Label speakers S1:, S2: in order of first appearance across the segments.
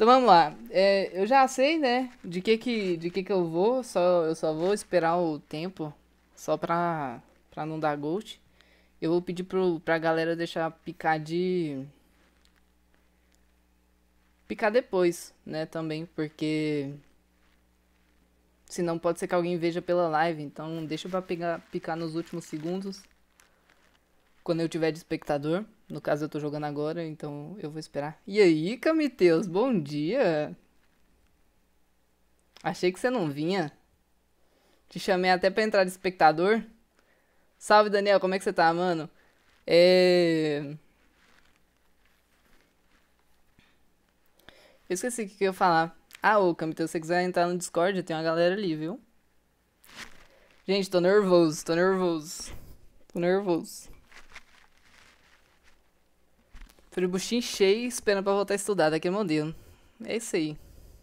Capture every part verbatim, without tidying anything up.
S1: Então vamos lá. É, eu já sei, né, de que que, de que que eu vou, só, eu só vou esperar o tempo, só pra, pra não dar ghost. Eu vou pedir pro, pra galera deixar picar de... Picar depois, né, também, porque... Senão pode ser que alguém veja pela live, então deixa pra pegar, picar nos últimos segundos, quando eu tiver de espectador. No caso eu tô jogando agora, então eu vou esperar. E aí, Camiteus, bom dia! Achei que você não vinha. Te chamei até pra entrar de espectador. Salve, Daniel, como é que você tá, mano? É... Eu esqueci o que que eu ia falar. Ah, ô, Camiteus, se você quiser entrar no Discord, tem uma galera ali, viu? Gente, tô nervoso, tô nervoso. Tô nervoso. Fribuchinho cheio, esperando pra voltar a estudar, daqui a modelo. É isso aí.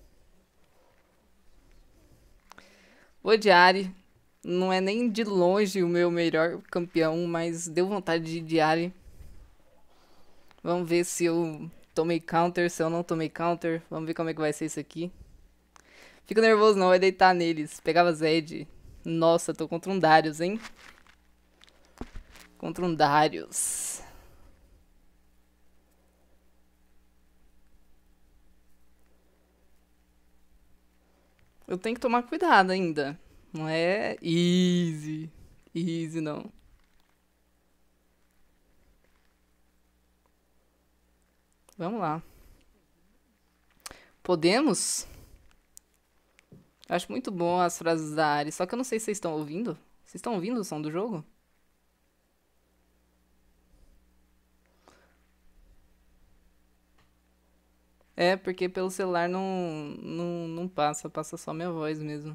S1: Vou de Ari. Não é nem de longe o meu melhor campeão, mas deu vontade de ir de Ari. Vamos ver se eu tomei counter, se eu não tomei counter. Vamos ver como é que vai ser isso aqui. Fico nervoso não, vai deitar neles. Pegava Zed. Nossa, tô contra um Darius, hein? Contra um Darius. Eu tenho que tomar cuidado ainda. Não é easy. Easy, não. Vamos lá. Podemos? Acho muito bom as frases da Ari. Só que eu não sei se vocês estão ouvindo. Vocês estão ouvindo o som do jogo? É, porque pelo celular não, não, não passa. Passa só minha voz mesmo.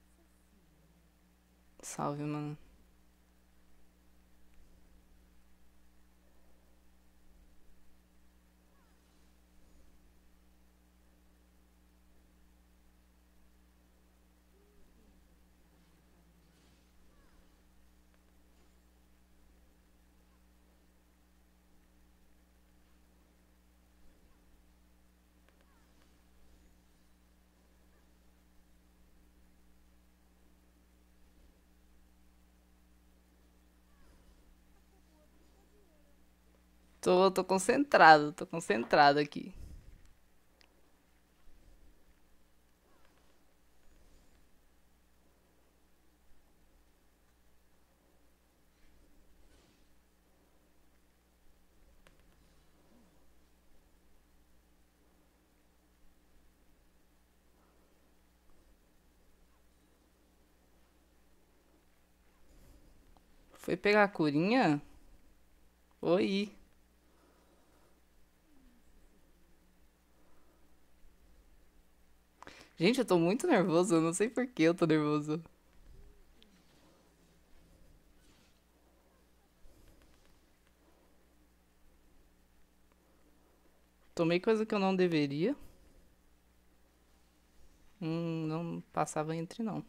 S1: Salve, mano. Tô, tô concentrado, tô concentrado aqui. Foi pegar a curinha? Oi. Gente, eu tô muito nervoso, eu não sei por que eu tô nervoso. Tomei coisa que eu não deveria. Hum, não passava entre não.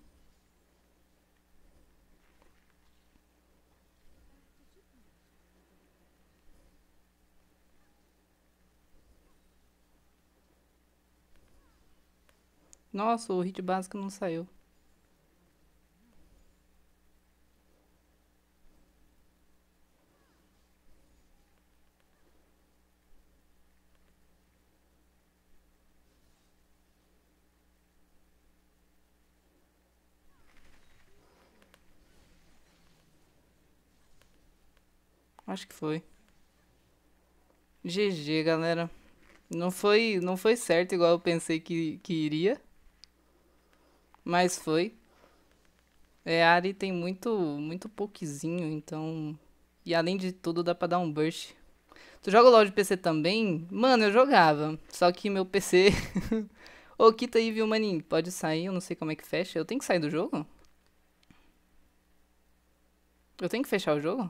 S1: Nossa, o hit básico não saiu. Acho que foi. G G, galera. Não foi, não foi certo igual eu pensei que, que iria, mas foi. É, a Ari tem muito, muito pokezinho, então... E além de tudo, dá pra dar um burst. Tu joga LoL de P C também? Mano, eu jogava. Só que meu P C... Ô, Kita aí, viu, maninho? Pode sair, eu não sei como é que fecha. Eu tenho que sair do jogo? Eu tenho que fechar o jogo?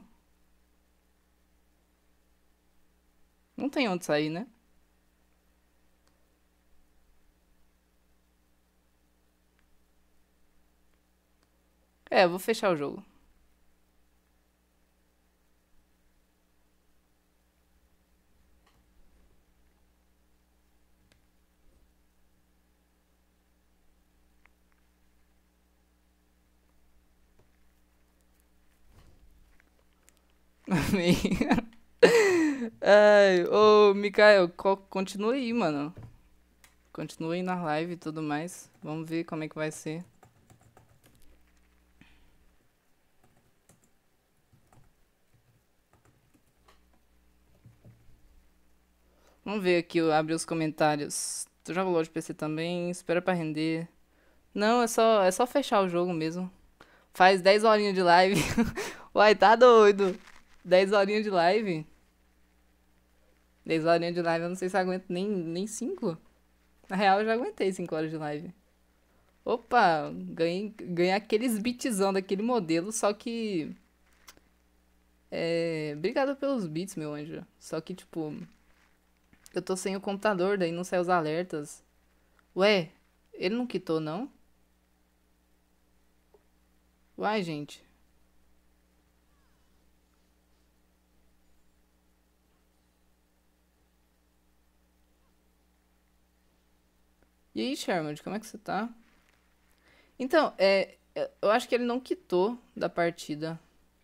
S1: Não tem onde sair, né? É, eu vou fechar o jogo. Amei. Ai, ô, Mikael, co- continua aí, mano. Continua aí na live e tudo mais. Vamos ver como é que vai ser. Vamos ver aqui, eu abri os comentários. Tu joga LoL de P C também? Espera pra render. Não, é só, é só fechar o jogo mesmo. Faz dez horinhas de live. Uai, tá doido. Dez horinhas de live? Dez horinhas de live eu não sei se eu aguento nem, nem cinco. Na real, eu já aguentei cinco horas de live. Opa, ganhei, ganhei aqueles beatzão daquele modelo, só que. É. Obrigado pelos beats, meu anjo. Só que, tipo, eu tô sem o computador, daí não sai os alertas. Ué, ele não quitou, não? Uai, gente. E aí, Sherman, como é que você tá? Então, é. é, Eu acho que ele não quitou da partida.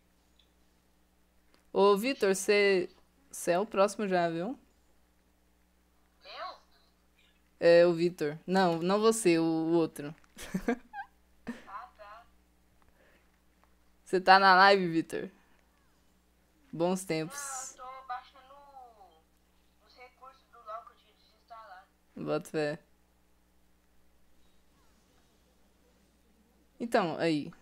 S1: Ô, Vitor, você. Você é o próximo já, viu? É, o Vitor. Não, não você, o o outro. Você tá na live, Vitor? Bons tempos. Bota fé. Então, aí.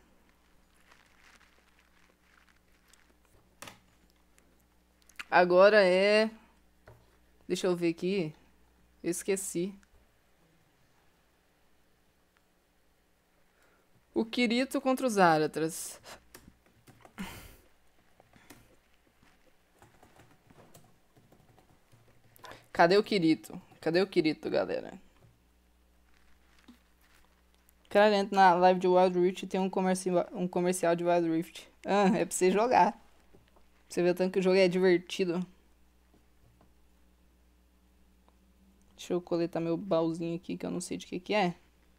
S1: Agora é. Deixa eu ver aqui. Eu esqueci. O Kirito contra os Áratras. Cadê o Kirito? Cadê o Kirito, galera? Cara, entra na live de Wild Rift e tem um comercial, um comercial de Wild Rift. Ah, é pra você jogar. Pra você ver o tanto que o jogo é divertido. Deixa eu coletar meu baúzinho aqui que eu não sei de que que é.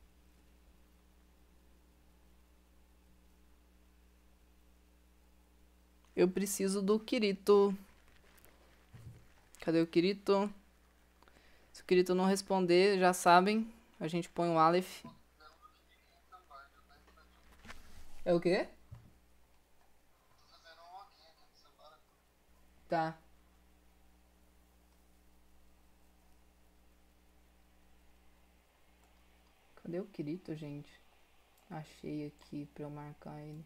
S1: Eu preciso do Kirito. Cadê o Kirito? Se o Kirito não responder, já sabem. A gente põe o Aleph. É o quê? Tá. Cadê o Kirito, gente? Achei aqui pra eu marcar ele.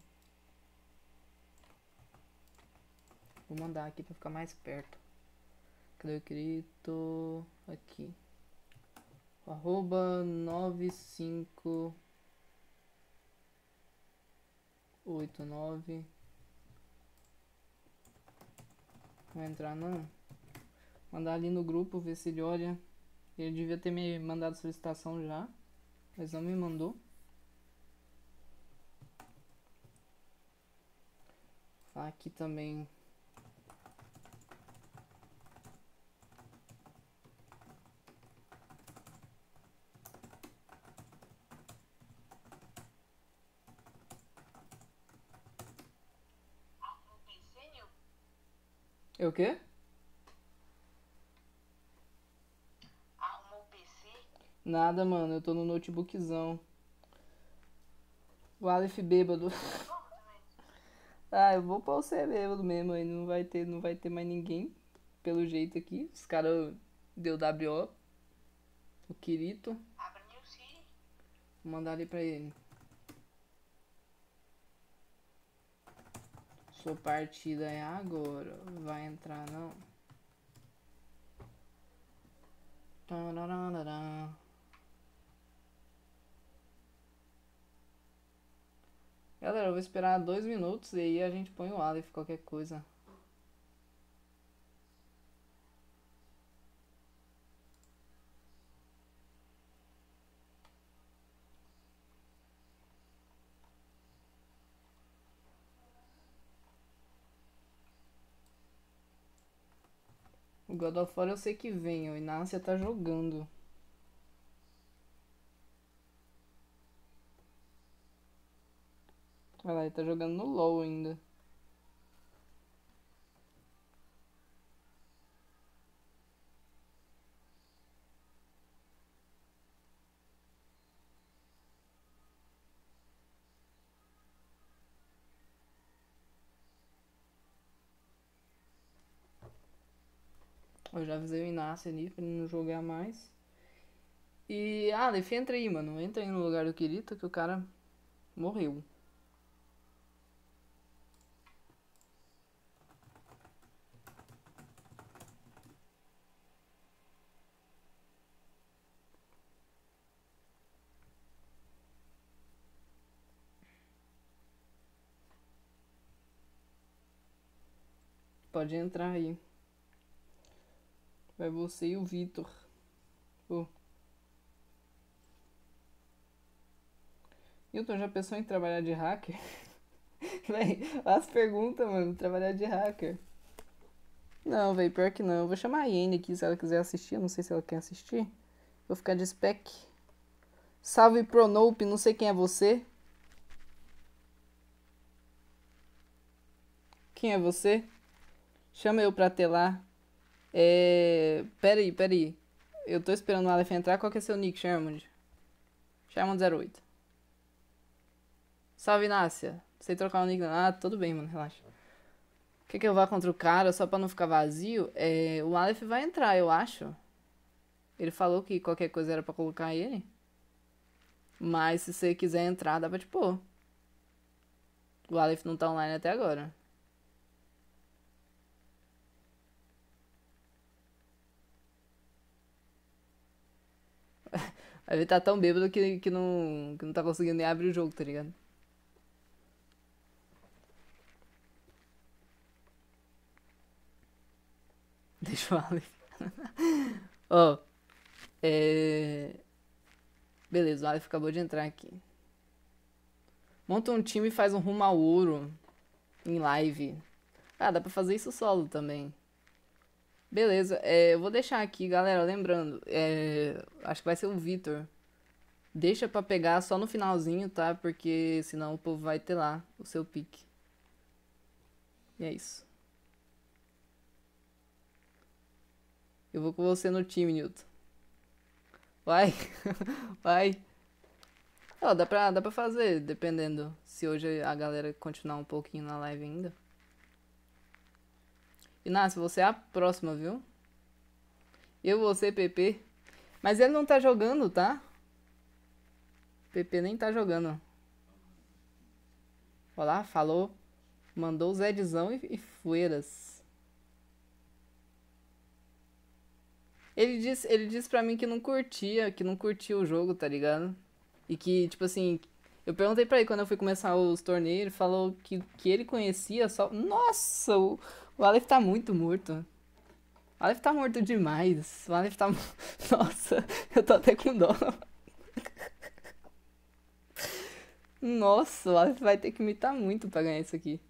S1: Vou mandar aqui pra ficar mais perto. Cadê o Kirito? Aqui. Arroba nove cinco oito nove. Não vai entrar não? Mandar ali no grupo, ver se ele olha. Ele devia ter me mandado solicitação já, mas não me mandou. Aqui também. É o quê? Nada, mano, eu tô no notebookzão. O Aleph bêbado. Ah, eu vou pra você bêbado mesmo, aí não vai ter, não vai ter mais ninguém, pelo jeito aqui. Os caras deu W O. O Kirito. Vou mandar ali pra ele. Sua partida é agora. Vai entrar não? Tararara. Galera, eu vou esperar dois minutos e aí a gente põe o Aleph, qualquer coisa. O God of War eu sei que vem, o Inácia tá jogando. Olha lá, ele tá jogando no LoL ainda. Eu já avisei o Inácio ali pra ele não jogar mais. E, ah, Aleph, entra aí, mano. Entra aí no lugar do Kirito que o cara morreu. Pode entrar aí. Vai você e o Vitor. Pô. Hilton, já pensou em trabalhar de hacker? Véi, as perguntas, mano. Trabalhar de hacker. Não, véi, pior que não. Eu vou chamar a Iene aqui se ela quiser assistir. Eu não sei se ela quer assistir. Vou ficar de spec. Salve Pronope, não sei quem é você. Quem é você? Chama eu pra telar. É. Pera aí, pera aí. Eu tô esperando o Aleph entrar. Qual que é seu nick, Sherman? Sherman zero oito. Salve, Inácia. Sei trocar o nick. Ah, tudo bem, mano. Relaxa. Quer que eu vá contra o cara só pra não ficar vazio? É, o Aleph vai entrar, eu acho. Ele falou que qualquer coisa era pra colocar ele. Mas se você quiser entrar, dá pra te pôr. O Aleph não tá online até agora. Ele tá tão bêbado que, que, não, que não tá conseguindo nem abrir o jogo, tá ligado? Deixa o Aleph. Ó, oh, é... Beleza, o Aleph acabou de entrar aqui. Monta um time e faz um rumo ao ouro em live. Ah, dá pra fazer isso solo também. Beleza, é, eu vou deixar aqui, galera, lembrando, é, acho que vai ser o Vitor. Deixa pra pegar só no finalzinho, tá? Porque senão o povo vai ter lá o seu pique. E é isso. Eu vou com você no time, Newton. Vai, vai. Ó, dá pra, dá pra fazer, dependendo. Se hoje a galera continuar um pouquinho na live ainda. Inácio, você é a próxima, viu? Eu, você, P P. Mas ele não tá jogando, tá? P P nem tá jogando. Olha lá, falou. Mandou o Zedzão e, e fueiras. Ele disse, ele disse pra mim que não curtia, que não curtia o jogo, tá ligado? E que, tipo assim, eu perguntei pra ele quando eu fui começar os torneios, ele falou que, que ele conhecia só. Nossa, o, o Aleph tá muito morto. O Aleph tá morto demais. O Aleph tá. Nossa, eu tô até com dó. Nossa, o Aleph vai ter que imitar muito pra ganhar isso aqui.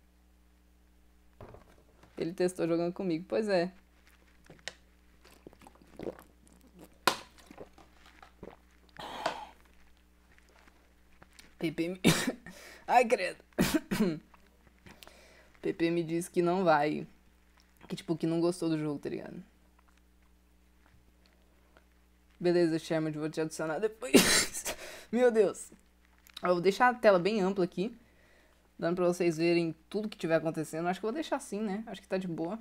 S1: Ele testou jogando comigo, pois é. P P me... Ai, credo. P P me disse que não vai. Que, tipo, que não gostou do jogo, tá ligado? Beleza, Sherman, vou te adicionar depois. Meu Deus. Eu vou deixar a tela bem ampla aqui. Dando pra vocês verem tudo que tiver acontecendo. Acho que eu vou deixar assim, né? Acho que tá de boa.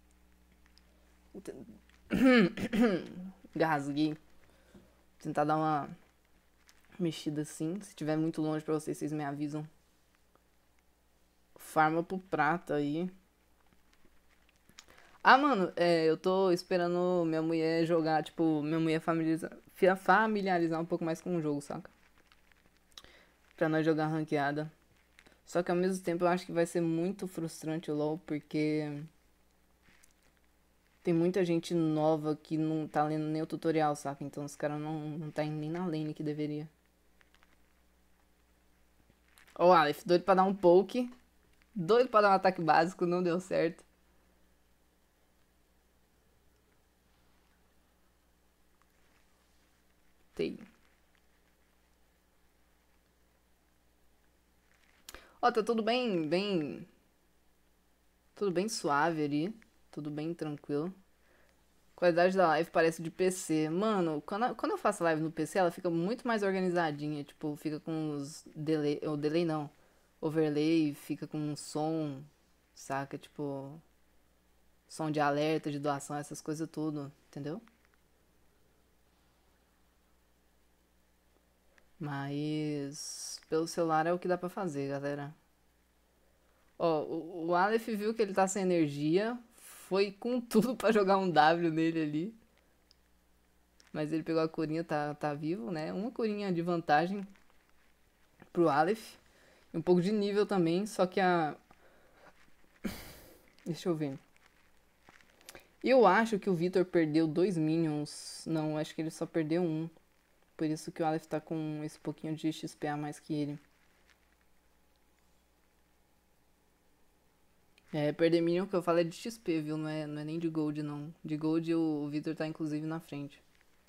S1: Gasguei. Vou tentar dar uma mexida assim. Se tiver muito longe pra vocês, vocês me avisam. Farma pro prata aí. Ah, mano, é, eu tô esperando minha mulher jogar, tipo, minha mulher familiarizar, familiarizar um pouco mais com o jogo, saca? Pra nós jogar ranqueada. Só que ao mesmo tempo eu acho que vai ser muito frustrante o LoL, porque tem muita gente nova que não tá lendo nem o tutorial, saca? Então os caras não, não tá indo nem na lane que deveria. Ó, o Aleph, doido pra dar um poke. Doido pra dar um ataque básico, não deu certo. Tem. Ó, tá tudo bem, bem... Tudo bem suave ali. Tudo bem tranquilo. Qualidade da live parece de P C. Mano, quando, quando eu faço live no P C, ela fica muito mais organizadinha. Tipo, fica com os delay... Ou delay não. Overlay, fica com um som, saca? Tipo... som de alerta, de doação, essas coisas tudo, entendeu? Mas pelo celular é o que dá pra fazer, galera. Ó, o, o Aleph viu que ele tá sem energia, foi com tudo pra jogar um W nele ali. Mas ele pegou a corinha, tá, tá vivo, né? Uma corinha de vantagem pro Aleph. Um pouco de nível também, só que a... Deixa eu ver. Eu acho que o Victor perdeu dois minions. Não, acho que ele só perdeu um. Por isso que o Aleph tá com esse pouquinho de X P a mais que ele. É, perder minion que eu falo é de X P, viu? Não é, não é nem de gold, não. De gold o Victor tá inclusive na frente.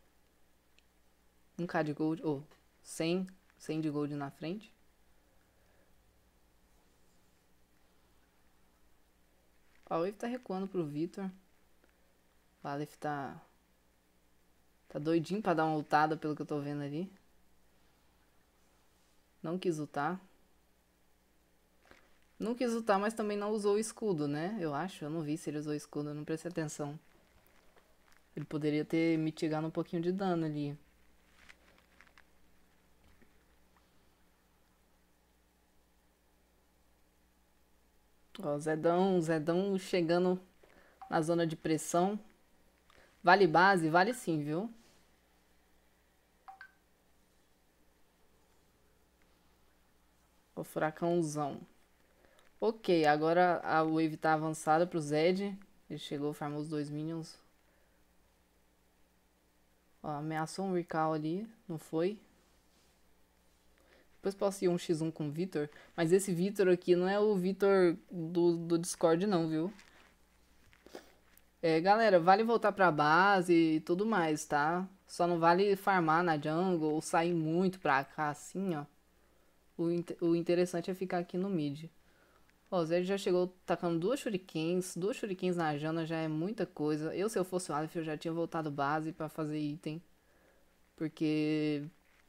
S1: um k de gold, ou oh, cem, cem de gold na frente. Ó, o Wave tá recuando pro Victor. O Aleph tá... Tá doidinho pra dar uma ultada pelo que eu tô vendo ali. Não quis ultar. Não quis ultar, mas também não usou o escudo, né? Eu acho, eu não vi se ele usou o escudo, eu não prestei atenção. Ele poderia ter mitigado um pouquinho de dano ali. Ó, Zedão, Zedão chegando na zona de pressão. Vale base? Vale sim, viu? O furacãozão. Ok, agora a wave tá avançada pro Zed. Ele chegou, farmou os dois minions. Ó, ameaçou um recall ali, não foi? Depois posso ir um x um com o Victor. Mas esse Victor aqui não é o Victor do, do Discord não, viu? É, galera, vale voltar pra base e tudo mais, tá? Só não vale farmar na jungle ou sair muito pra cá assim, ó. O, o interessante é ficar aqui no mid. Ó, o Zed já chegou tacando duas shurikens. Duas shurikens na Jana já é muita coisa. Eu, se eu fosse o Aleph, eu já tinha voltado base pra fazer item. Porque...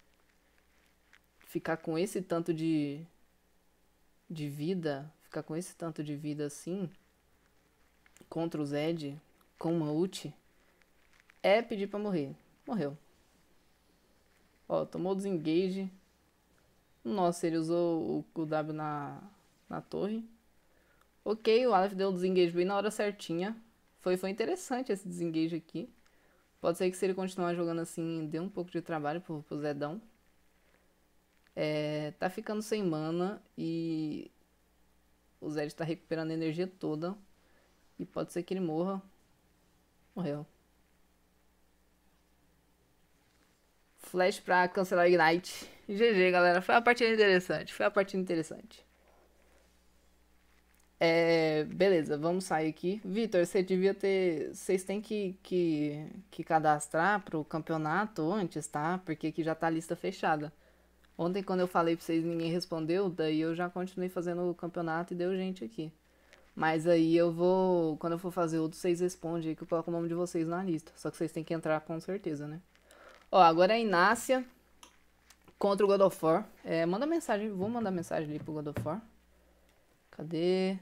S1: Ficar com esse tanto de... De vida... Ficar com esse tanto de vida assim... Contra o Zed... Com uma ult... É pedir pra morrer. Morreu. Ó, tomou desengage. Nossa, ele usou o, o W na, na torre. Ok, o Aleph deu o desengage bem na hora certinha. Foi, foi interessante esse desengage aqui. Pode ser que se ele continuar jogando assim, dê um pouco de trabalho pro, pro Zedão. É, tá ficando sem mana e o Zed tá recuperando a energia toda. E pode ser que ele morra. Morreu. Flash pra cancelar Ignite. G G, galera. Foi uma partida interessante. Foi uma partida interessante. É, beleza, vamos sair aqui. Vitor, você devia ter... Vocês têm que, que, que cadastrar pro campeonato antes, tá? Porque aqui já tá a lista fechada. Ontem, quando eu falei pra vocês, ninguém respondeu. Daí eu já continuei fazendo o campeonato e deu gente aqui. Mas aí eu vou... Quando eu for fazer outro, vocês respondem aí que eu coloco o nome de vocês na lista. Só que vocês têm que entrar com certeza, né? Ó, agora é a Inácia contra o God of War. É, manda mensagem. Vou mandar mensagem ali pro God of War. Cadê?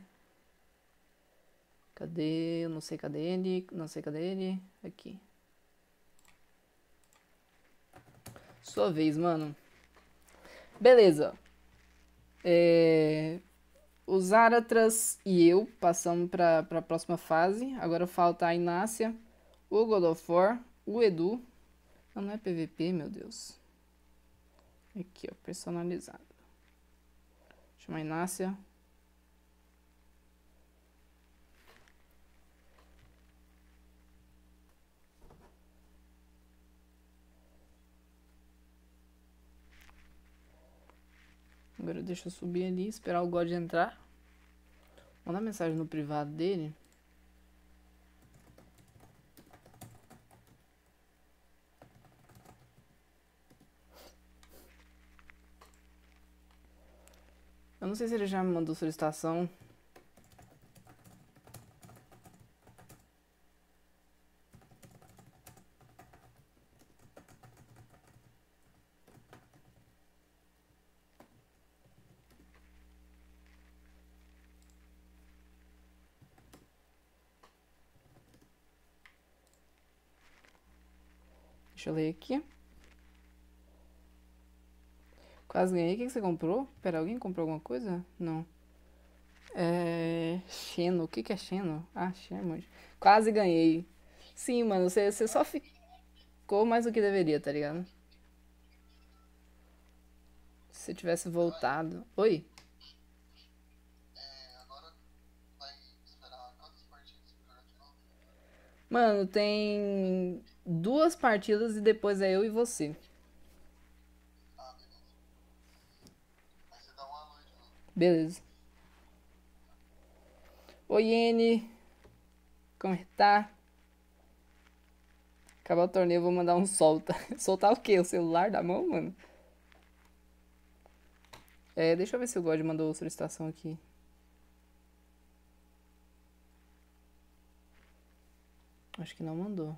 S1: Cadê? Eu não sei cadê ele. Não sei cadê ele. Aqui. Sua vez, mano. Beleza. É... Os Zaratras e eu passamos pra, pra próxima fase. Agora falta a Inácia, o God of War, o Edu. Não, não é P V P, meu Deus. Aqui, ó, personalizado. Chama a Inácia. Agora deixa eu subir ali, esperar o God entrar. Mandar mensagem no privado dele. Eu não sei se ele já me mandou solicitação. Deixa eu ler aqui. Quase ganhei. O que que você comprou? Pera, alguém comprou alguma coisa? Não. É. Xeno. O que que é Xeno? Ah, Xeno. Quase ganhei. Sim, mano, você, você só ficou mais do que deveria, tá ligado? Se você tivesse voltado. Oi? Mano, tem duas partidas e depois é eu e você. Beleza. Oi, N. Como é que tá? Acabar o torneio, eu vou mandar um solta. Soltar o quê? O celular da mão, mano? É, deixa eu ver se o God mandou solicitação aqui. Acho que não mandou.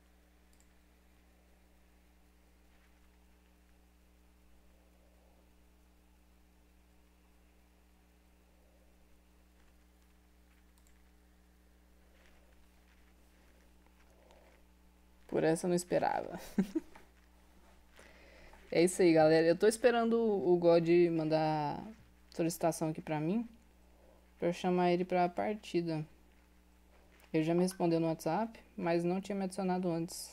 S1: Por essa eu não esperava. É isso aí, galera. Eu tô esperando o God mandar solicitação aqui pra mim. Pra eu chamar ele pra partida. Ele já me respondeu no WhatsApp, mas não tinha me adicionado antes.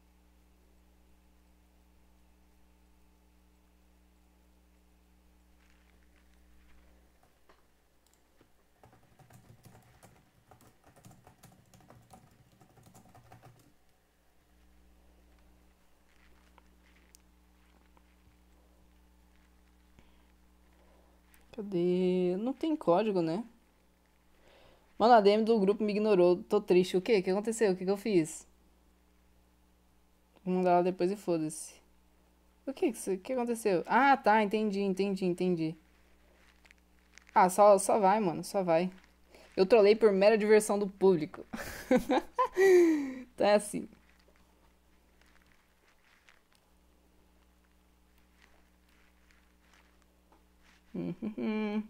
S1: Cadê? Não tem código, né? Mano, a D M do grupo me ignorou. Tô triste. O quê? O que aconteceu? O que que eu fiz? Vou mandar ela depois e foda-se. O que que, que aconteceu? Ah, tá. Entendi, entendi, entendi. Ah, só, só vai, mano. Só vai. Eu trolei por mera diversão do público. Então é assim. Uhum.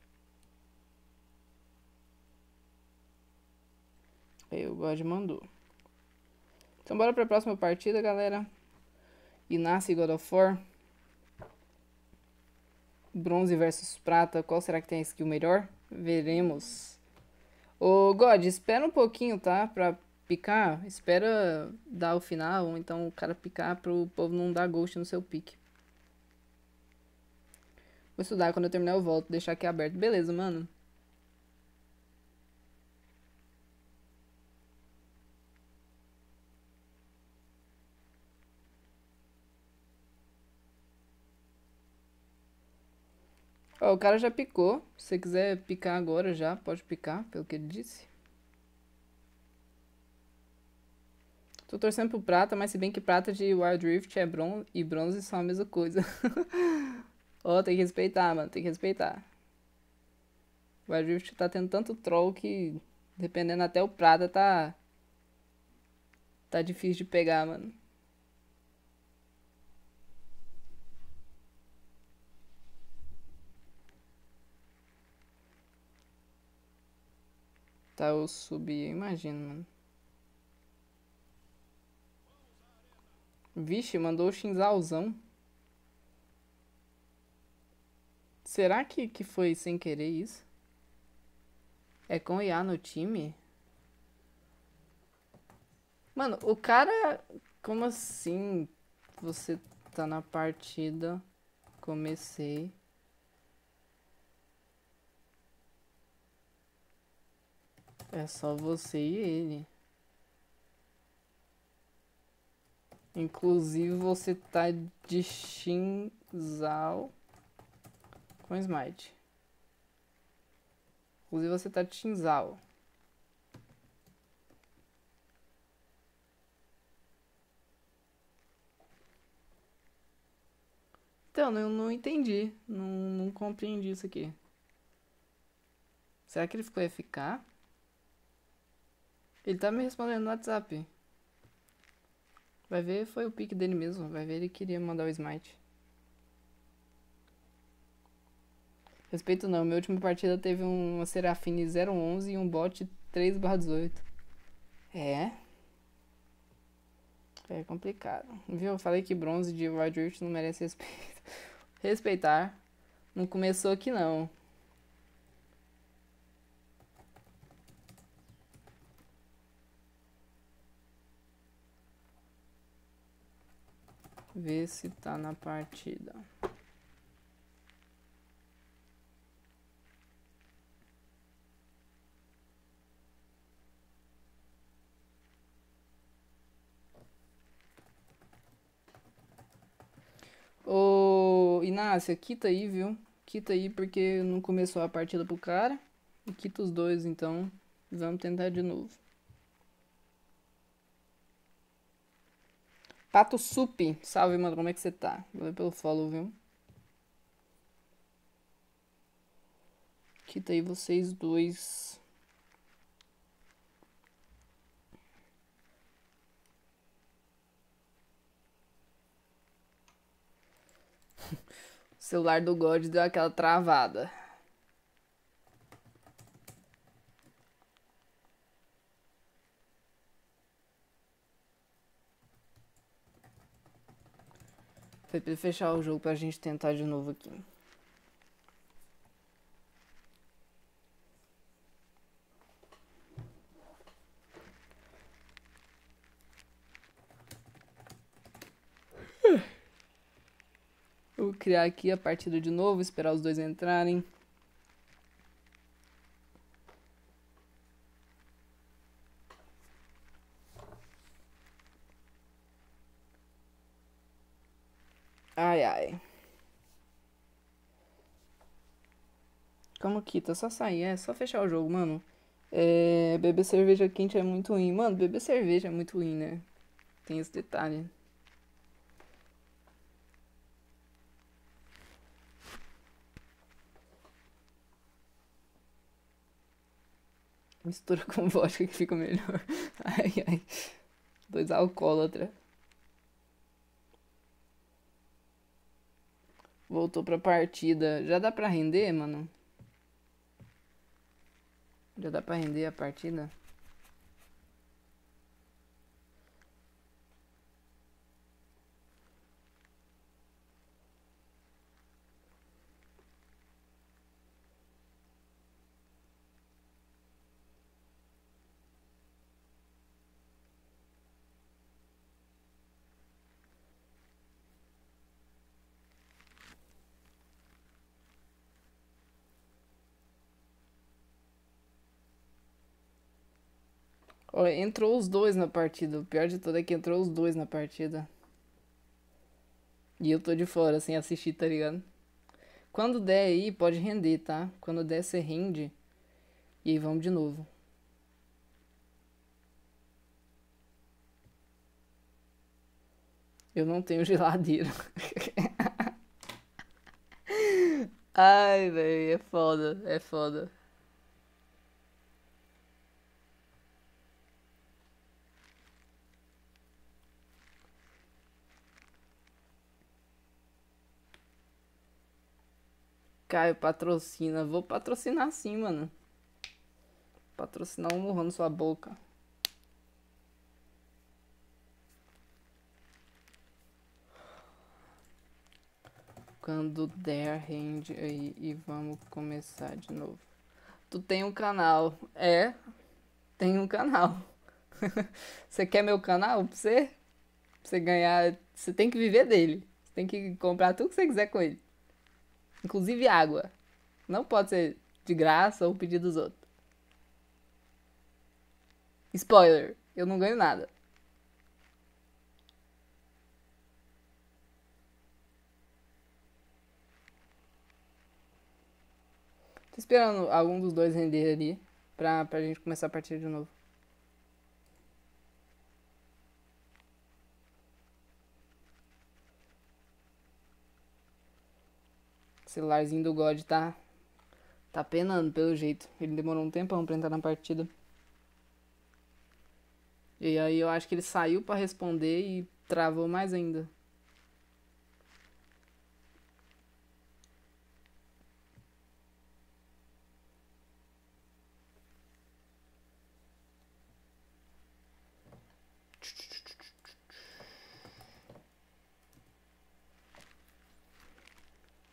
S1: Aí o God mandou. Então bora pra próxima partida, galera. Inácio e God of War. Bronze versus prata. Qual será que tem a skill melhor? Veremos. Ô, God, espera um pouquinho, tá? Pra picar. Espera dar o final, ou então o cara picar pro povo não dar ghost no seu pique. Vou estudar, quando eu terminar eu volto. Deixar aqui aberto. Beleza, mano. Ó, o cara já picou. Se você quiser picar agora já, pode picar, pelo que ele disse. Tô torcendo pro prata, mas se bem que prata de Wild Rift é bronze e bronze são a mesma coisa. Ó, tem que respeitar, mano, tem que respeitar. Wild Rift tá tendo tanto troll que, dependendo até o prata, tá... Tá difícil de pegar, mano. Tá, eu subi, eu imagino, mano. Vixe, mandou o Shinzalzão. Será que, que foi sem querer isso? É com I A no time? Mano, o cara... Como assim? Você tá na partida. Comecei. É só você e ele. Inclusive você tá de Shinzal com Smite. Inclusive você tá de Shinzal. Então, eu não entendi. Não, não compreendi isso aqui. Será que ele ficou F K? Ele tá me respondendo no WhatsApp. Vai ver, foi o pique dele mesmo. Vai ver, ele queria mandar o Smite. Respeito não, minha última partida teve uma Serafine zero onze e um bot três barra dezoito. É? É complicado. Viu? Eu falei que bronze de Wild Rift não merece respeito. Respeitar. Não começou aqui não. Vê se tá na partida. Ô, Inácia, quita aí, viu? Quita aí porque não começou a partida pro cara. E quita os dois, então. Vamos tentar de novo. Pato Sup, salve, mano, como é que você tá? Valeu pelo follow, viu? Quita aí vocês dois. O celular do God deu aquela travada. Foi pra ele fechar o jogo pra gente tentar de novo aqui. Eu vou criar aqui a partida de novo, esperar os dois entrarem. Ai, ai. Como quita? Só sair, é só fechar o jogo, mano. É, beber cerveja quente é muito ruim. Mano, beber cerveja é muito ruim, né? Tem esse detalhe. Mistura com vodka que fica melhor. Ai, ai. Dois alcoólatras. Voltou pra partida. Já dá pra render, mano? Já dá pra render a partida? Ó, entrou os dois na partida. O pior de tudo é que entrou os dois na partida. E eu tô de fora, sem assistir, tá ligado? Quando der aí, pode render, tá? Quando der, você rende. E aí vamos de novo. Eu não tenho geladeira. Ai, velho, é foda, é foda. Caio, patrocina. Vou patrocinar sim, mano. Patrocinar um murrão na sua boca. Quando der, rende aí e vamos começar de novo. Tu tem um canal. É, tem um canal. Você quer meu canal pra você? Pra você ganhar. Você tem que viver dele. Você tem que comprar tudo que você quiser com ele. Inclusive água. Não pode ser de graça ou pedir dos outros. Spoiler, eu não ganho nada. Tô esperando algum dos dois render ali pra, pra gente começar a partida de novo. O celularzinho do God tá, tá penando pelo jeito. Ele demorou um tempão pra entrar na partida. E aí eu acho que ele saiu pra responder e travou mais ainda.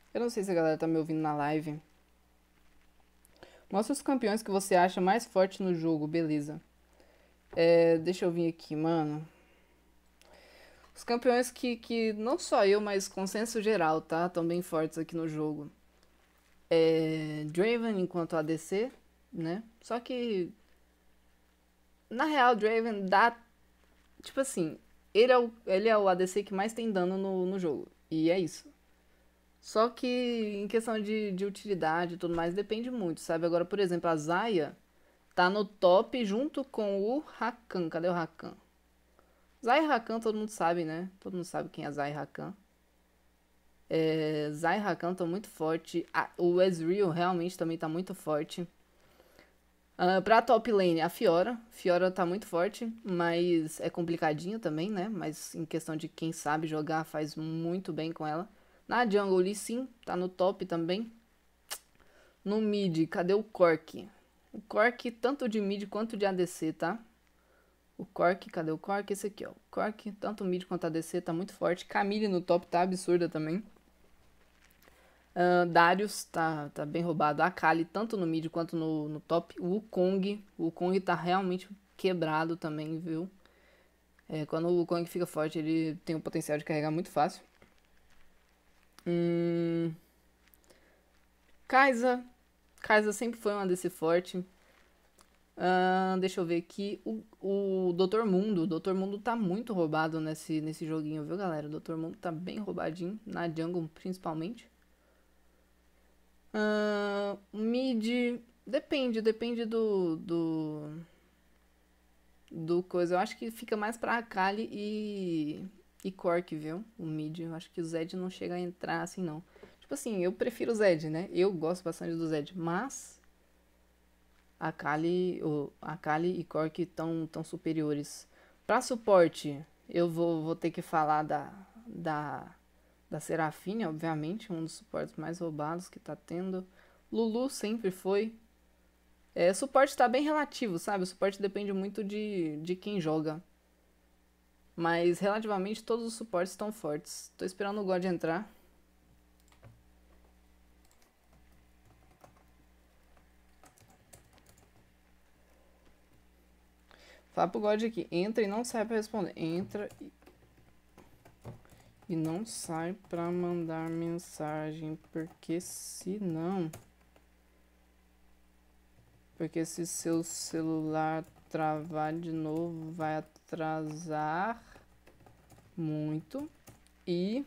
S1: Eu não sei se a galera tá me ouvindo na live. Mostra os campeões que você acha mais forte no jogo, beleza. É, deixa eu vir aqui, mano. Os campeões que, que não só eu, mas consenso geral, tá? Estão bem fortes aqui no jogo. É, Draven enquanto A D C, né? Só que, na real, Draven dá... Tipo assim, ele é o, ele é o A D C que mais tem dano no, no jogo. E é isso. Só que em questão de, de utilidade e tudo mais, depende muito, sabe? Agora, por exemplo, a Zarya tá no top junto com o Rakan. Cadê o Rakan? Zai e Rakan todo mundo sabe, né? Todo mundo sabe quem é Zai e Rakan. É, Zai e Rakan estão muito forte. Ah, o Ezreal realmente também tá muito forte. Uh, pra top lane, a Fiora. Fiora tá muito forte, mas é complicadinho também, né? Mas em questão de quem sabe jogar, faz muito bem com ela. Na jungle, Lee Sin tá no top também. No mid, cadê o Cork? O Cork, tanto de mid quanto de A D C, tá? O Cork, cadê o Cork? Esse aqui, ó. O Cork, tanto mid quanto A D C, tá muito forte. Camille no top tá absurda também. Uh, Darius tá, tá bem roubado. A Kali, tanto no mid quanto no, no top. O Wukong, o Wukong tá realmente quebrado também, viu? É, quando o Wukong fica forte, ele tem o potencial de carregar muito fácil. Hum... Kai'Sa. Kai'Sa sempre foi uma A D C forte. Uh, deixa eu ver aqui. O, o doutor Mundo. O doutor Mundo tá muito roubado nesse, nesse joguinho, viu, galera? O doutor Mundo tá bem roubadinho. Na jungle, principalmente. Uh, mid. Depende, depende do. Do. Do coisa. Eu acho que fica mais pra Akali e. E Cork, viu? O mid. Eu acho que o Zed não chega a entrar assim, não. Tipo assim, eu prefiro o Zed, né? Eu gosto bastante do Zed. Mas. A Kali, o, a Kali e Cork estão tão superiores. Pra suporte, eu vou, vou ter que falar da. Da. Da Seraphine, obviamente, um dos suportes mais roubados que tá tendo. Lulu sempre foi. É, suporte tá bem relativo, sabe? O suporte depende muito de, de quem joga. Mas relativamente todos os suportes estão fortes. Tô esperando o God entrar. Fala pro God aqui. Entra e não sai pra responder. Entra e... E não sai pra mandar mensagem, porque se não... Porque se seu celular travar de novo, vai atrasar muito. E...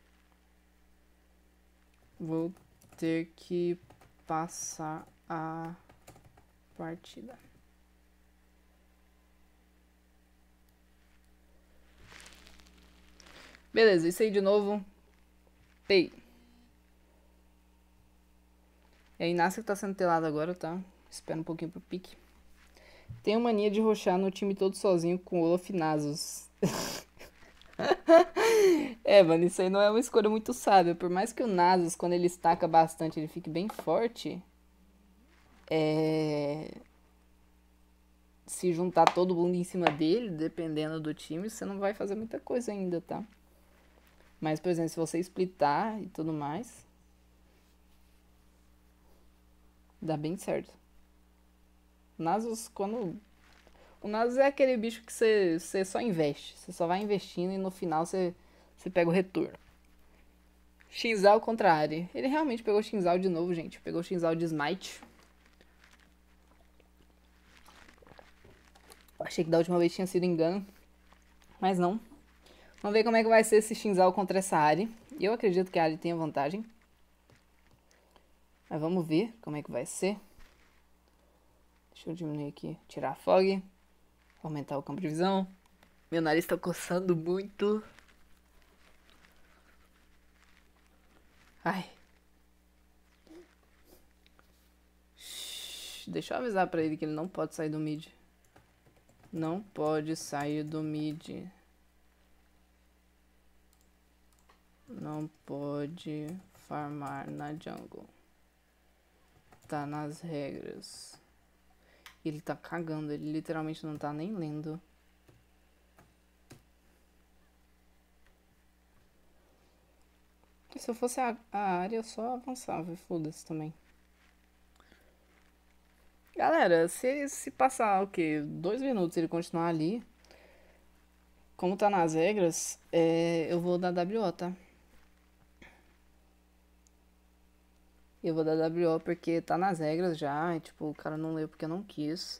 S1: Vou ter que passar a partida. Beleza, isso aí de novo. Pei. É a Inácia que tá sendo telado agora, tá? Espera um pouquinho pro pique. Tenho mania de roxar no time todo sozinho com Olaf e Nasus. É, mano, isso aí não é uma escolha muito sábia. Por mais que o Nasus, quando ele estaca bastante, ele fique bem forte. É... Se juntar todo mundo em cima dele, dependendo do time, você não vai fazer muita coisa ainda, tá? Mas, por exemplo, se você splitar e tudo mais, dá bem certo. Nasus, quando... O Nasus é aquele bicho que você, você só investe. Você só vai investindo e no final você, você pega o retorno. Xinzao contra Ahri. Ele realmente pegou Xinzao de novo, gente. Pegou Xinzao de Smite. Achei que da última vez tinha sido engano. Mas não. Vamos ver como é que vai ser esse Xinzao contra essa Ahri. Eu acredito que a Ahri tenha vantagem. Mas vamos ver como é que vai ser. Deixa eu diminuir aqui. Tirar a fog. Aumentar o campo de visão. Meu nariz tá coçando muito. Ai. Shhh, deixa eu avisar pra ele que ele não pode sair do mid. Não pode sair do mid. Não pode farmar na jungle. Tá nas regras. Ele tá cagando, ele literalmente não tá nem lendo. Se eu fosse a, a área, eu só avançava e foda-se também. Galera, se, se passar o quê? Dois minutos e ele continuar ali, como tá nas regras, é, eu vou dar W O, tá? Eu vou dar W O porque tá nas regras já, e, tipo, o cara não leu porque não quis.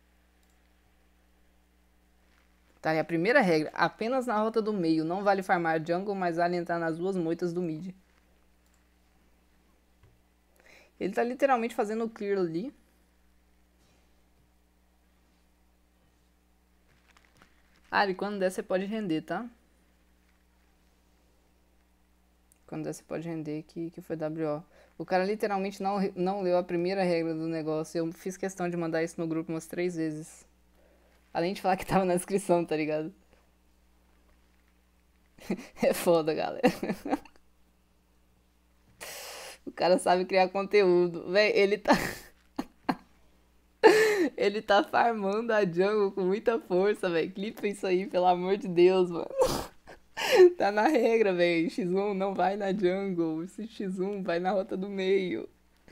S1: Tá, e a primeira regra, apenas na rota do meio, não vale farmar jungle, mas vale entrar nas duas moitas do mid. Ele tá literalmente fazendo o clear ali. Ah, e quando der você pode render, tá? Quando der você pode render que, que foi W O. O cara literalmente não, não leu a primeira regra do negócio. Eu fiz questão de mandar isso no grupo umas três vezes. Além de falar que tava na descrição, tá ligado? É foda, galera. O cara sabe criar conteúdo. Véi, ele tá. Ele tá farmando a jungle com muita força, velho. Clipa isso aí, pelo amor de Deus, mano. Tá na regra, velho. X um não vai na jungle. Esse X um vai na rota do meio.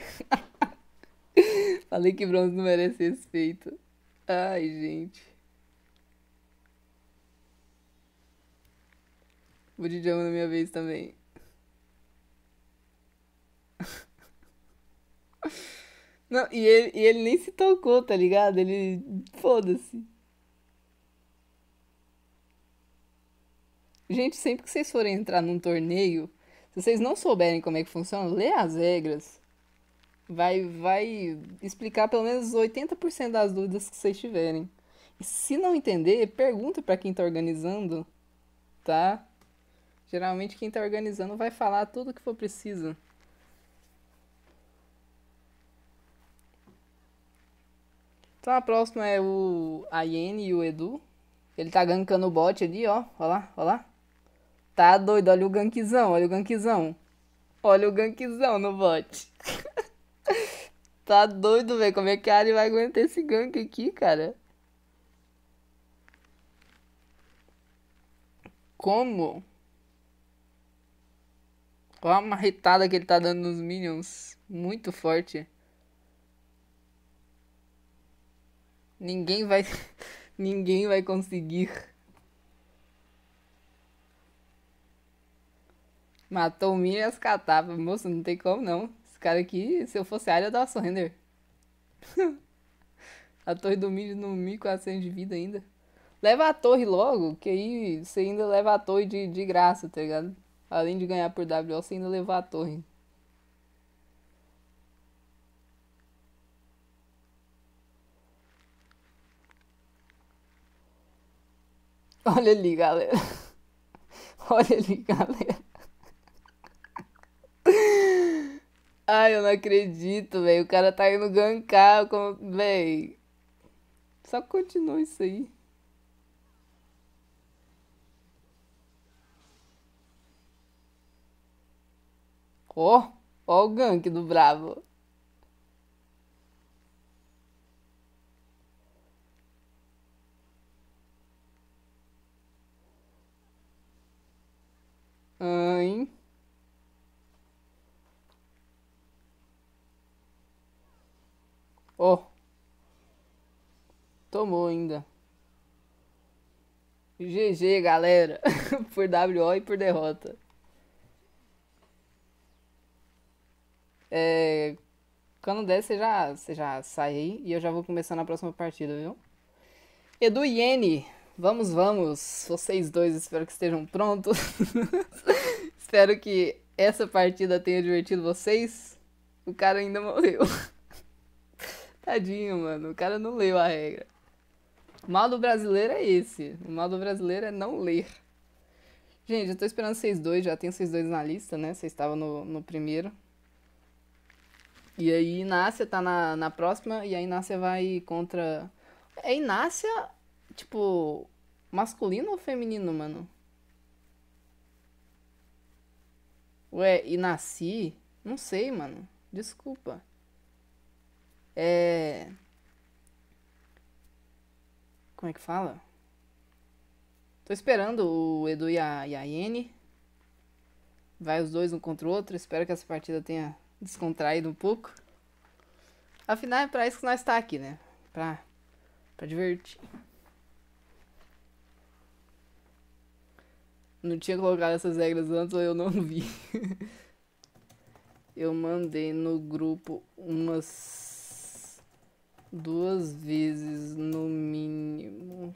S1: Falei que bronze não merece respeito. Ai, gente. Vou de jungle na minha vez também. Não, e ele, e ele nem se tocou, tá ligado? Ele. Foda-se. Gente, sempre que vocês forem entrar num torneio, se vocês não souberem como é que funciona, lê as regras. Vai, vai explicar pelo menos oitenta por cento das dúvidas que vocês tiverem. E se não entender, pergunta pra quem tá organizando, tá? Geralmente quem tá organizando vai falar tudo o que for preciso. Então a próxima é o a Yene e o Edu. Ele tá gankando o bot ali, ó. Ó lá, ó lá. Tá doido, olha o gankzão, olha o gankzão. Olha o gankzão no bot. Tá doido, velho. Como é que a Ari vai aguentar esse gank aqui, cara? Como? Olha a marretada que ele tá dando nos minions. Muito forte. Ninguém vai. Ninguém vai conseguir. Matou o minion e as catapas. Moça, não tem como não. Esse cara aqui, se eu fosse a área, eu dava surrender. A torre do minion no mil e quatrocentos de vida ainda. Leva a torre logo, que aí você ainda leva a torre de, de graça, tá ligado? Além de ganhar por W O, você ainda leva a torre. Olha ali, galera. Olha ali, galera. Ai, eu não acredito, velho. O cara tá indo gankar, como... velho. Só continua isso aí. Ó, ó o gank do Bravo. Ai. Ó, tomou ainda. G G, galera. Por W O e por derrota. É... Quando der, você já, você já sai aí e eu já vou começar na próxima partida, viu? Edu e Yene, vamos, vamos. Vocês dois, espero que estejam prontos. Espero que essa partida tenha divertido vocês. O cara ainda morreu. Tadinho, mano. O cara não leu a regra. O mal do brasileiro é esse. O mal do brasileiro é não ler. Gente, eu tô esperando vocês dois. Já tenho vocês dois na lista, né? Vocês estavam no, no primeiro. E aí, Inácia tá na, na próxima. E a Inácia vai contra. É Inácia, tipo, masculino ou feminino, mano? Ué, Inaci? Não sei, mano. Desculpa. É. Como é que fala? Tô esperando o Edu e a, e a Yene. Vai os dois um contra o outro. Espero que essa partida tenha descontraído um pouco. Afinal, é pra isso que nós está aqui, né? Pra, pra divertir. Não tinha colocado essas regras antes ou eu não vi. Eu mandei no grupo umas duas vezes no mínimo.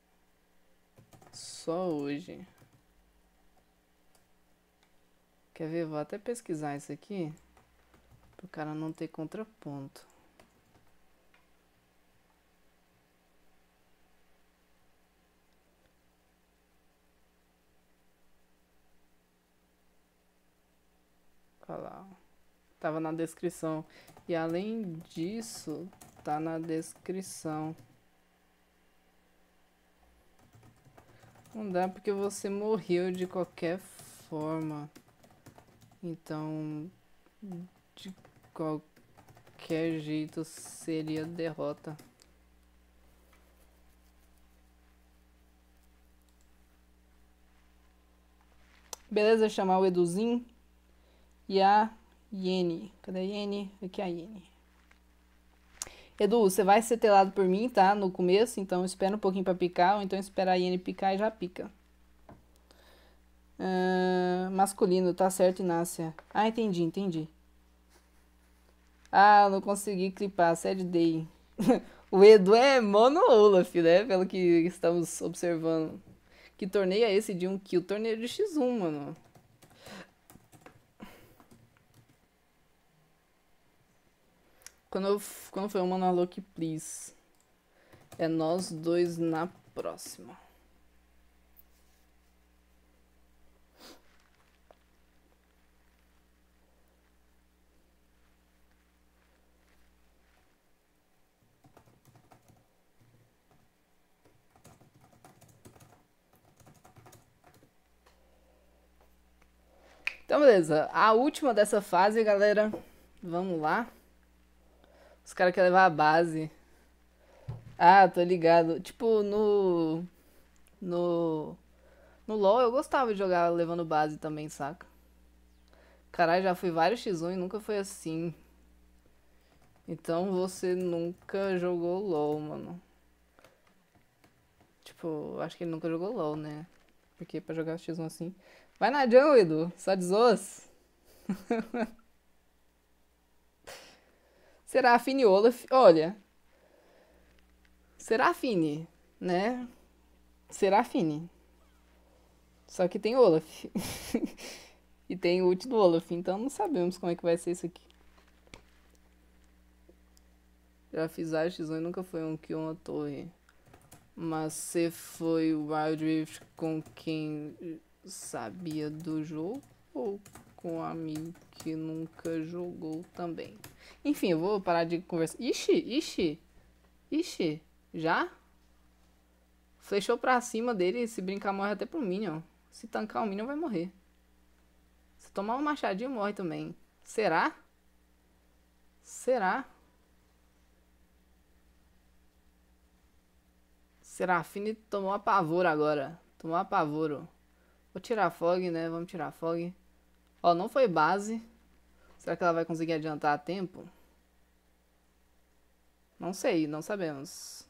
S1: Só hoje. Quer ver? Vou até pesquisar isso aqui. Pro cara não ter contraponto. Olha lá. Tava na descrição. E além disso, tá na descrição. Não dá porque você morreu de qualquer forma. Então, de qualquer jeito seria derrota. Beleza, chamar o Eduzinho e a Yene. Cadê a Yene? Aqui é a Yene. Edu, você vai ser telado por mim, tá? No começo, então espera um pouquinho pra picar, ou então espera a Yene picar e já pica. Uh, masculino, tá certo, Inácia. Ah, entendi, entendi. Ah, não consegui clipar, sad day. O Edu é mono Olaf, né? Pelo que estamos observando. Que torneio é esse de um kill? Torneio de xis um, mano. Quando, eu, quando foi uma na Loki, please. É nós dois na próxima. Então, beleza. A última dessa fase, galera. Vamos lá. Os caras querem levar a base. Ah, tô ligado. Tipo, no... No... No LoL eu gostava de jogar levando base também, saca? Caralho, já fui vários xis um e nunca foi assim. Então você nunca jogou LoL, mano. Tipo, acho que ele nunca jogou LoL, né? Porque pra jogar xis um assim... Vai na jungle, Edu. Só desoas. Serafine Olaf. Olha. Serafine, né? Serafine. Só que tem Olaf. E tem o ult do Olaf. Então não sabemos como é que vai ser isso aqui. Já fiz a xis um e nunca foi um kill uma torre. Mas você foi o Wild Rift com quem sabia do jogo ou com um amigo que nunca jogou também? Enfim, eu vou parar de conversar. Ixi, ixi, ixi, já? Flechou pra cima dele e se brincar morre até pro Minion. Se tancar o Minion vai morrer. Se tomar um machadinho morre também. Será? Será? Serafine tomou apavoro agora. Tomou apavoro. Vou tirar fog, né? Vamos tirar fog. Ó, não foi base. Será que ela vai conseguir adiantar a tempo? Não sei, não sabemos.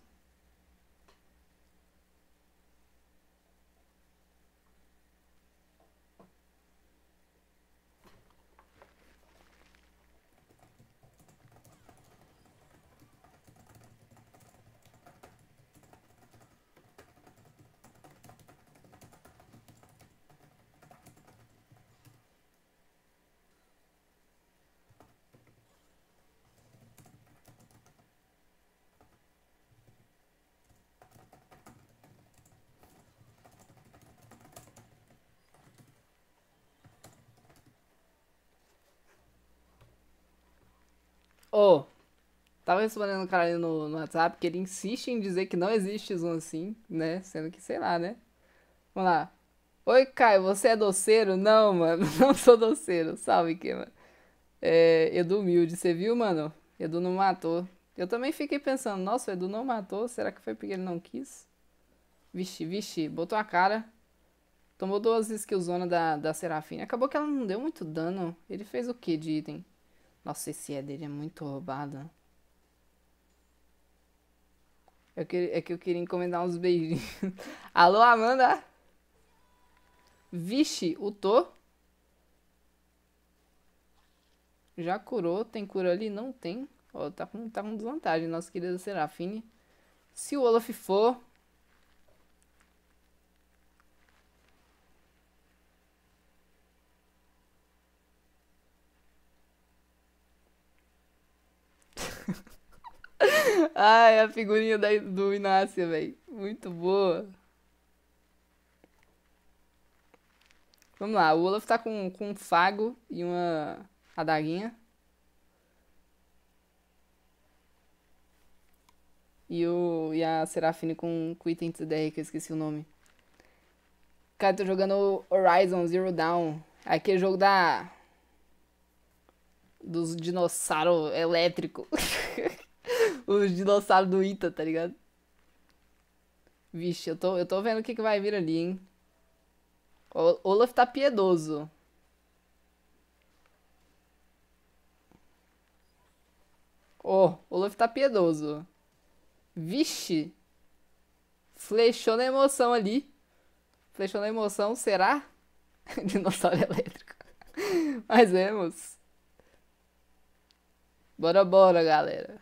S1: Ô, oh, tava respondendo o cara ali no, no WhatsApp que ele insiste em dizer que não existe X um assim, né? Sendo que, sei lá, né? Vamos lá. Oi, Caio, você é doceiro? Não, mano, não sou doceiro. Salve, que, mano. É, Edu humilde, você viu, mano? Edu não matou. Eu também fiquei pensando, nossa, o Edu não matou? Será que foi porque ele não quis? Vixe, vixe, botou a cara. Tomou duas skillzona da, da Serafine. Acabou que ela não deu muito dano. Ele fez o que de item? Nossa, esse E dele é muito roubado. Eu que, é que eu queria encomendar uns beijinhos. Alô, Amanda? Vixe, o Tô. Já curou. Tem cura ali? Não tem. Ó, tá com, tá com desvantagem, nossa querida Serafine. Se o Olaf for... Ai, a figurinha da, do Inácia, velho. Muito boa. Vamos lá, o Olaf tá com, com um fago e uma adaguinha. E, o, e a Serafine com, com item T D R, que eu esqueci o nome. Cara, tô jogando Horizon Zero Dawn. Aquele jogo da... Dos dinossauros elétricos. Os dinossauros do Ita, tá ligado? Vixe, eu tô, eu tô vendo o que, que vai vir ali, hein? O Olaf tá piedoso. Ó, oh, Olaf tá piedoso. Vixe. Flechou na emoção ali. Flechou na emoção, será? Dinossauro elétrico. Mas vemos. Bora, bora, galera.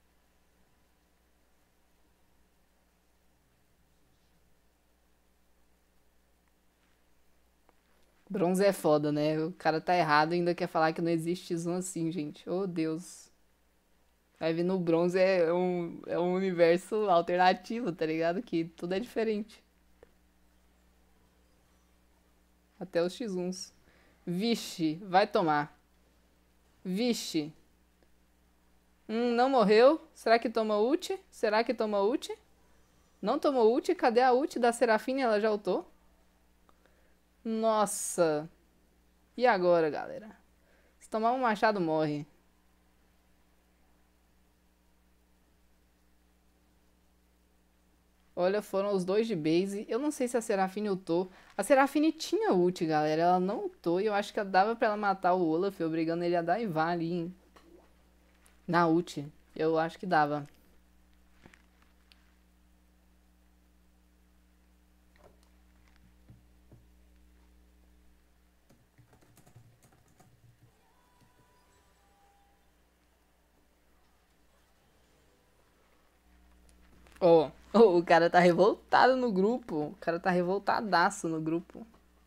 S1: Bronze é foda, né? O cara tá errado e ainda quer falar que não existe X um assim, gente. Oh, Deus. Vai vir no bronze é um, é um universo alternativo, tá ligado? Que tudo é diferente. Até os X uns. Vixe, vai tomar. Vixe. Hum, não morreu. Será que toma ult? Será que toma ult? Não tomou ult? Cadê a ult da Serafine? Ela já ultou? Nossa. E agora, galera? Se tomar um machado, morre. Olha, foram os dois de base. Eu não sei se a Serafine ultou. A Serafine tinha ult, galera. Ela não ultou e eu acho que dava pra ela matar o Olaf, obrigando ele a dar Ivar ali, hein? Na ult. Eu acho que dava. Ó, oh, o cara tá revoltado no grupo. O cara tá revoltadaço no grupo.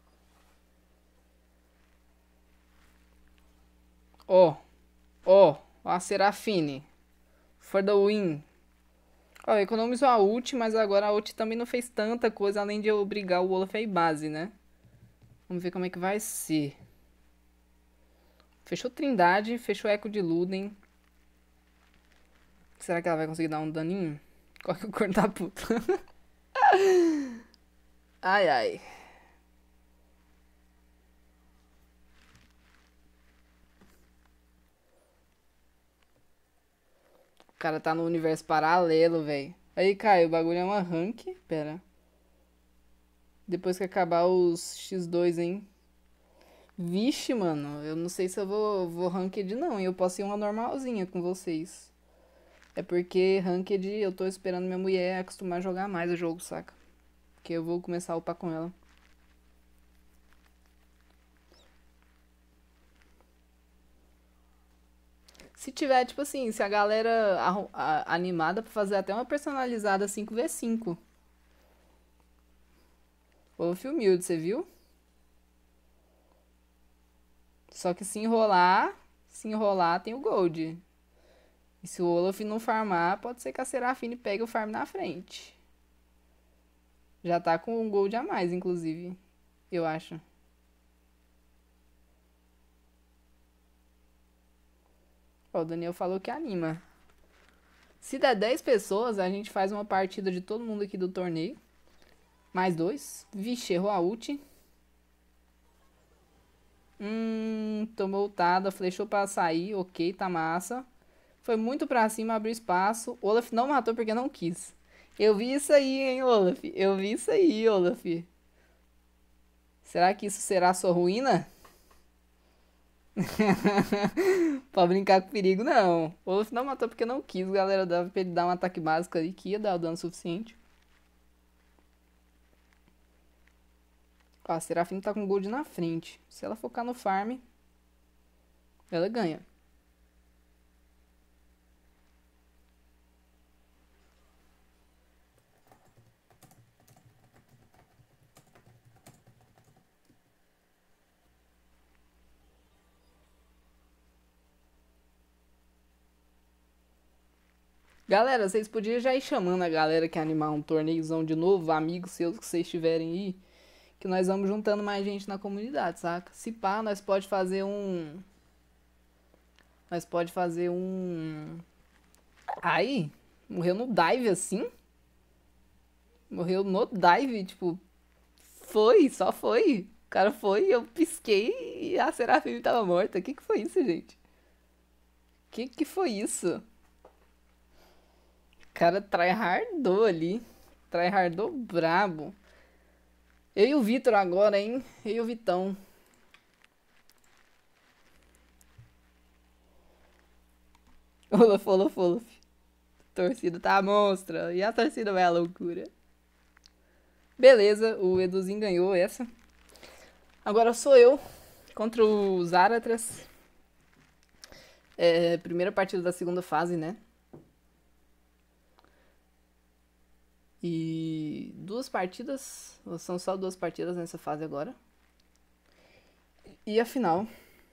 S1: Ó, ó, a Serafine. For the win. Ó, economizou a ult, mas agora a ult também não fez tanta coisa além de eu obrigar o Olaf a ir base, né? Vamos ver como é que vai ser. Fechou Trindade, fechou Eco de Luden. Será que ela vai conseguir dar um daninho? Qual que é o corno da puta? Ai, ai. O cara tá no universo paralelo, velho. Aí, Caio, o bagulho é uma rank. Pera. Depois que acabar os X dois, hein? Vixe, mano. Eu não sei se eu vou, vou ranked, não. E eu posso ir uma normalzinha com vocês. É porque ranked eu tô esperando minha mulher acostumar a jogar mais o jogo, saca? Que eu vou começar a upar com ela. Se tiver, tipo assim, se a galera arru- a- animada pra fazer até uma personalizada cinco por cinco. Wolf humilde, você viu? Só que se enrolar, se enrolar tem o gold. E se o Olaf não farmar, pode ser que a Serafine pegue o farm na frente. Já tá com um gold a mais, inclusive. Eu acho. Ó, o Daniel falou que anima. Se der dez pessoas, a gente faz uma partida de todo mundo aqui do torneio. Mais dois. Vixe, errou a ult. Hum, tomou ultada, flechou pra sair. Ok, tá massa. Foi muito pra cima, abriu espaço. Olaf não matou porque não quis. Eu vi isso aí, hein, Olaf. Eu vi isso aí, Olaf. Será que isso será sua ruína? Pra brincar com perigo, não. O Olaf não matou porque não quis, galera. Dava pra ele dar um ataque básico ali que ia dar o dano suficiente. Ó, a Serafina tá com gold na frente. Se ela focar no farm, ela ganha. Galera, vocês podiam já ir chamando a galera que animar um torneiozão de novo, amigos seus que vocês tiverem aí, que nós vamos juntando mais gente na comunidade, saca? Se pá, nós pode fazer um... Nós pode fazer um... Aí, morreu no dive assim? Morreu no dive, tipo... Foi, só foi. O cara foi, eu pisquei e a Serafine tava morta. Que que foi isso, gente? Que que foi isso? O cara tryhardou ali. Tryhardou brabo. Eu e o Vitor agora, hein? Eu e o Vitão. Olaf, Olaf, Olaf. A torcida tá monstra. E a torcida vai à loucura. Beleza, o Eduzinho ganhou essa. Agora sou eu contra o Zaratras. É, primeira partida da segunda fase, né? E duas partidas, são só duas partidas nessa fase agora. E a final.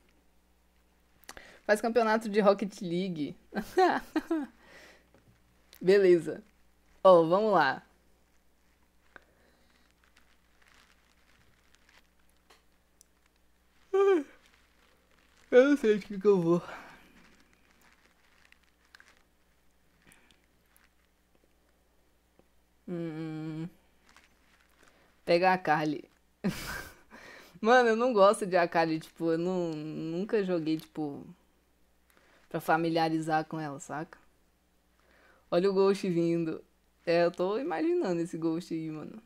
S1: Faz campeonato de Rocket League. Beleza. Ó, oh, vamos lá. Eu não sei de que que eu vou. Hum, pegar a Carly. Mano, eu não gosto de Akali, tipo, eu não, nunca joguei, tipo, pra familiarizar com ela, saca? Olha o Ghost vindo. É, eu tô imaginando esse Ghost aí, mano.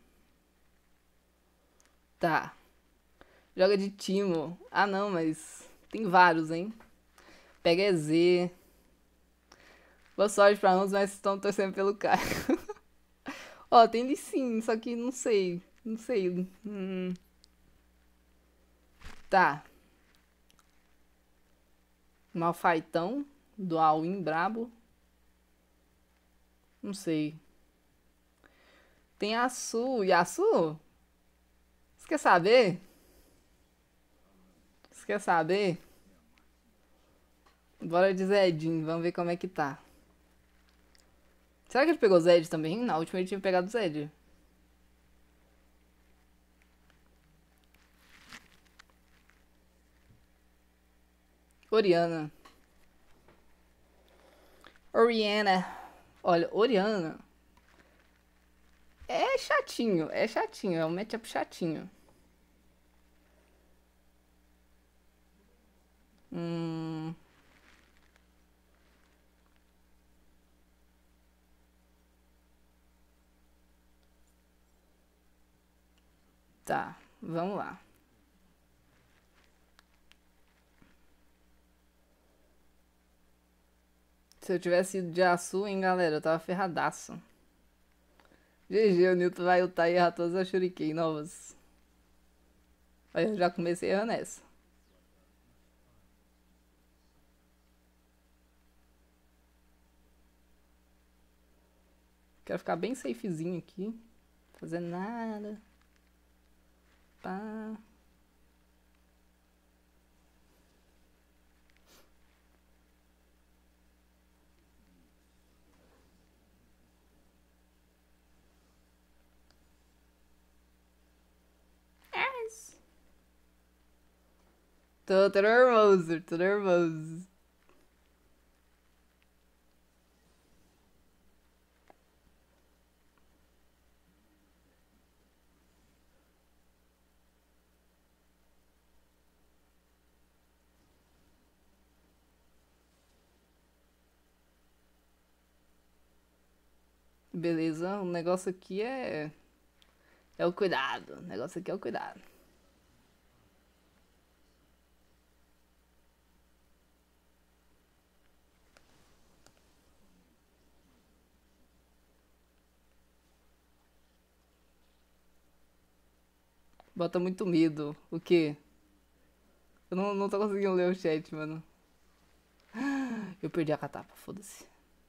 S1: Tá. Joga de Timo. Ah, não, mas tem vários, hein? Pega E Z. Boa sorte pra uns, mas estão torcendo pelo cara. Ó, tem Lee Sin, só que não sei. Não sei. Hum. Tá. Malfaitão. Do All-in brabo. Não sei. Tem Yasu. Yasu? Você quer saber? Você quer saber? Bora de Zedinho, vamos ver como é que tá. Será que ele pegou Zed também? Na última ele tinha pegado Zed. Oriana. Oriana. Olha, Oriana. É chatinho, é chatinho, é um matchup chatinho. Hum. Tá, vamos lá. Se eu tivesse ido de Açu, hein, galera, eu tava ferradaço. G G, o Newton vai ultar e errar todas as Shuriken novas. Aí eu já comecei errando nessa. Quero ficar bem safezinho aqui. Fazendo nada. Pá. Tô, tô nervoso, tô nervoso. Beleza, o negócio aqui é... É o cuidado. O negócio aqui é o cuidado. Bota muito medo. O quê? Eu não, não tô conseguindo ler o chat, mano. Eu perdi a catapa, foda-se.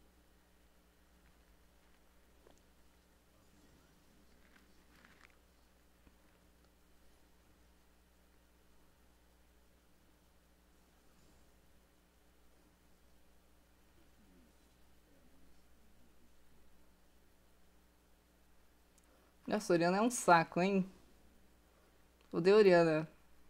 S1: Nossa, Oriana é um saco, hein? Odeio Oriana.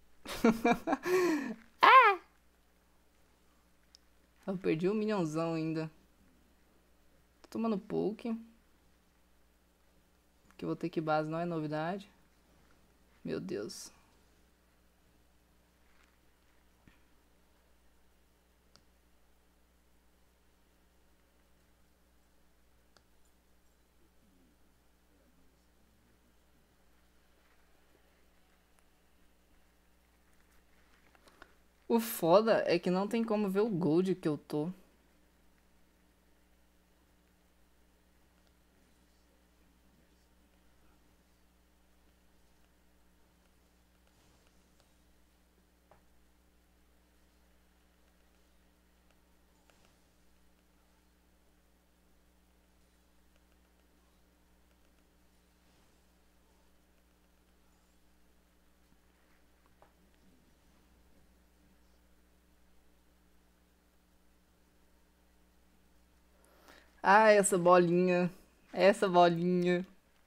S1: Eu perdi um minhãozão ainda. Tô tomando poke. Que eu vou ter que base, não é novidade. Meu Deus. O foda é que não tem como ver o gold que eu tô. Ah, essa bolinha. Essa bolinha.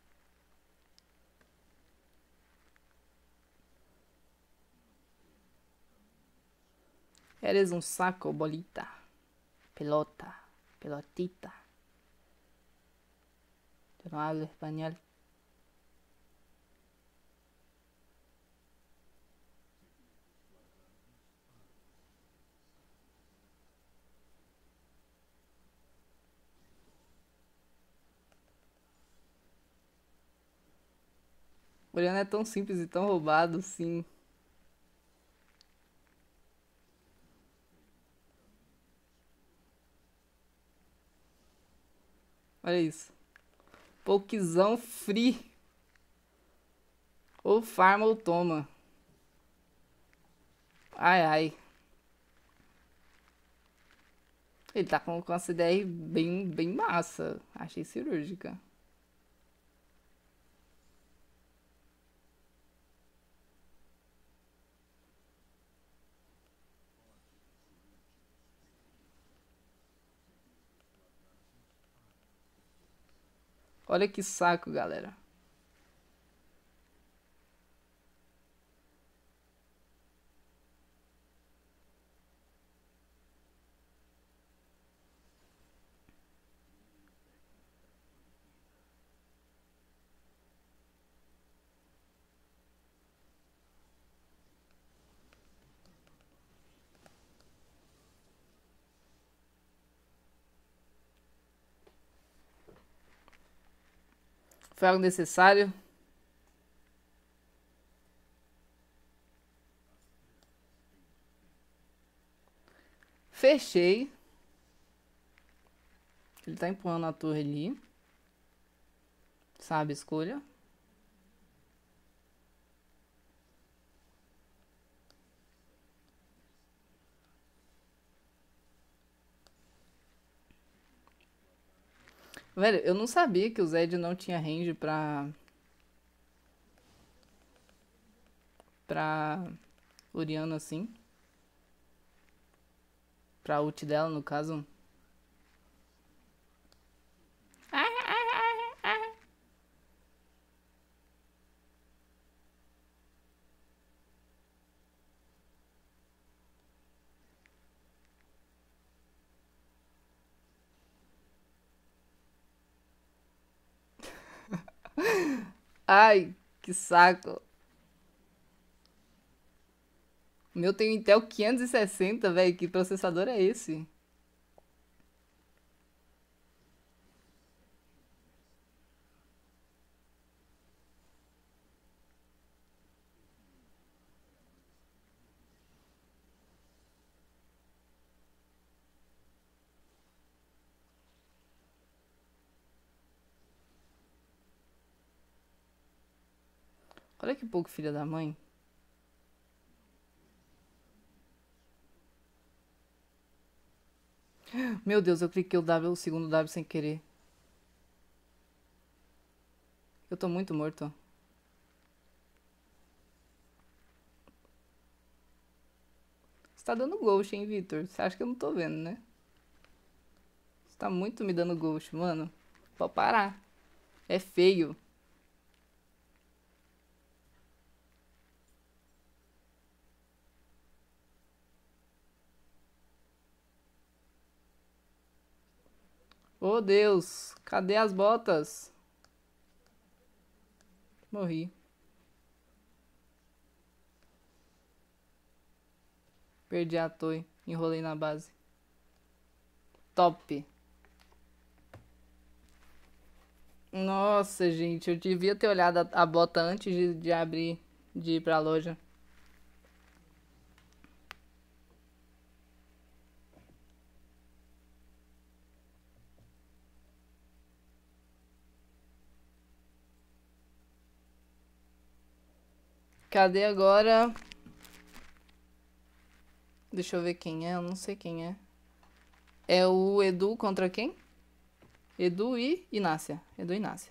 S1: Eres um saco, bolita. Pelota. Pelotita. Eu não hablo espanhol. Oriana é tão simples e tão roubado, sim. Olha isso. Pokezão free. Ou farma ou toma. Ai, ai. Ele tá com, com essa ideia bem, bem massa. Achei cirúrgica. Olha que saco, galera. Foi algo necessário? Fechei. Ele tá empurrando a torre ali. Sabe a escolha. Velho, eu não sabia que o Zed não tinha range pra... Pra... Oriana assim. Pra ult dela, no caso. Ai, que saco. O meu tem um Intel quinhentos e sessenta, velho. Que processador é esse? Olha que pouco filha da mãe. Meu Deus, eu cliquei o W, o segundo W sem querer. Eu tô muito morto. Você tá dando ghost, hein, Victor? Você acha que eu não tô vendo, né? Você tá muito me dando ghost, mano. Pode parar. É feio. Oh, Deus. Cadê as botas? Morri. Perdi a toy. Enrolei na base. Top. Nossa, gente. Eu devia ter olhado a, a bota antes de, de abrir. De ir pra loja. Cadê agora? Deixa eu ver quem é. Eu não sei quem é. É o Edu contra quem? Edu e Inácia. Edu e Inácia.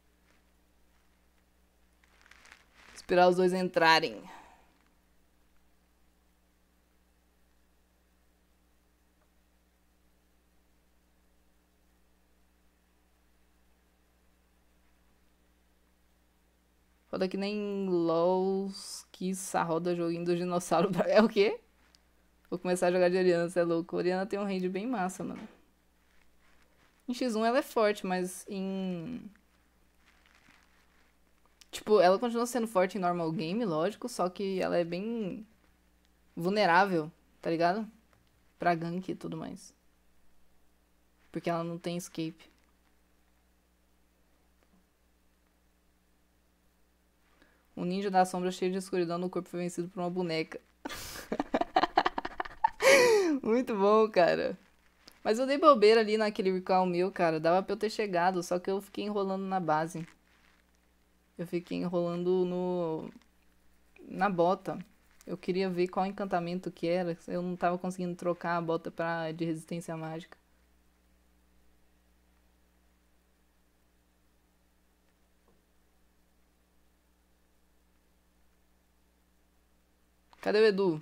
S1: Esperar os dois entrarem. Foda que nem LOLs que roda joguinho do dinossauro. Pra... É o quê? Vou começar a jogar de Oriana, você é louco. A Oriana tem um range bem massa, mano. Em xis um ela é forte, mas em... Tipo, ela continua sendo forte em normal game, lógico, só que ela é bem vulnerável, tá ligado? Pra gank e tudo mais. Porque ela não tem escape. Um ninja da sombra cheio de escuridão no corpo foi vencido por uma boneca. Muito bom, cara. Mas eu dei bobeira ali naquele recall meu, cara. Dava pra eu ter chegado, só que eu fiquei enrolando na base. Eu fiquei enrolando no... na bota. Eu queria ver qual encantamento que era. Eu não tava conseguindo trocar a bota pra... de resistência mágica. Cadê o Edu?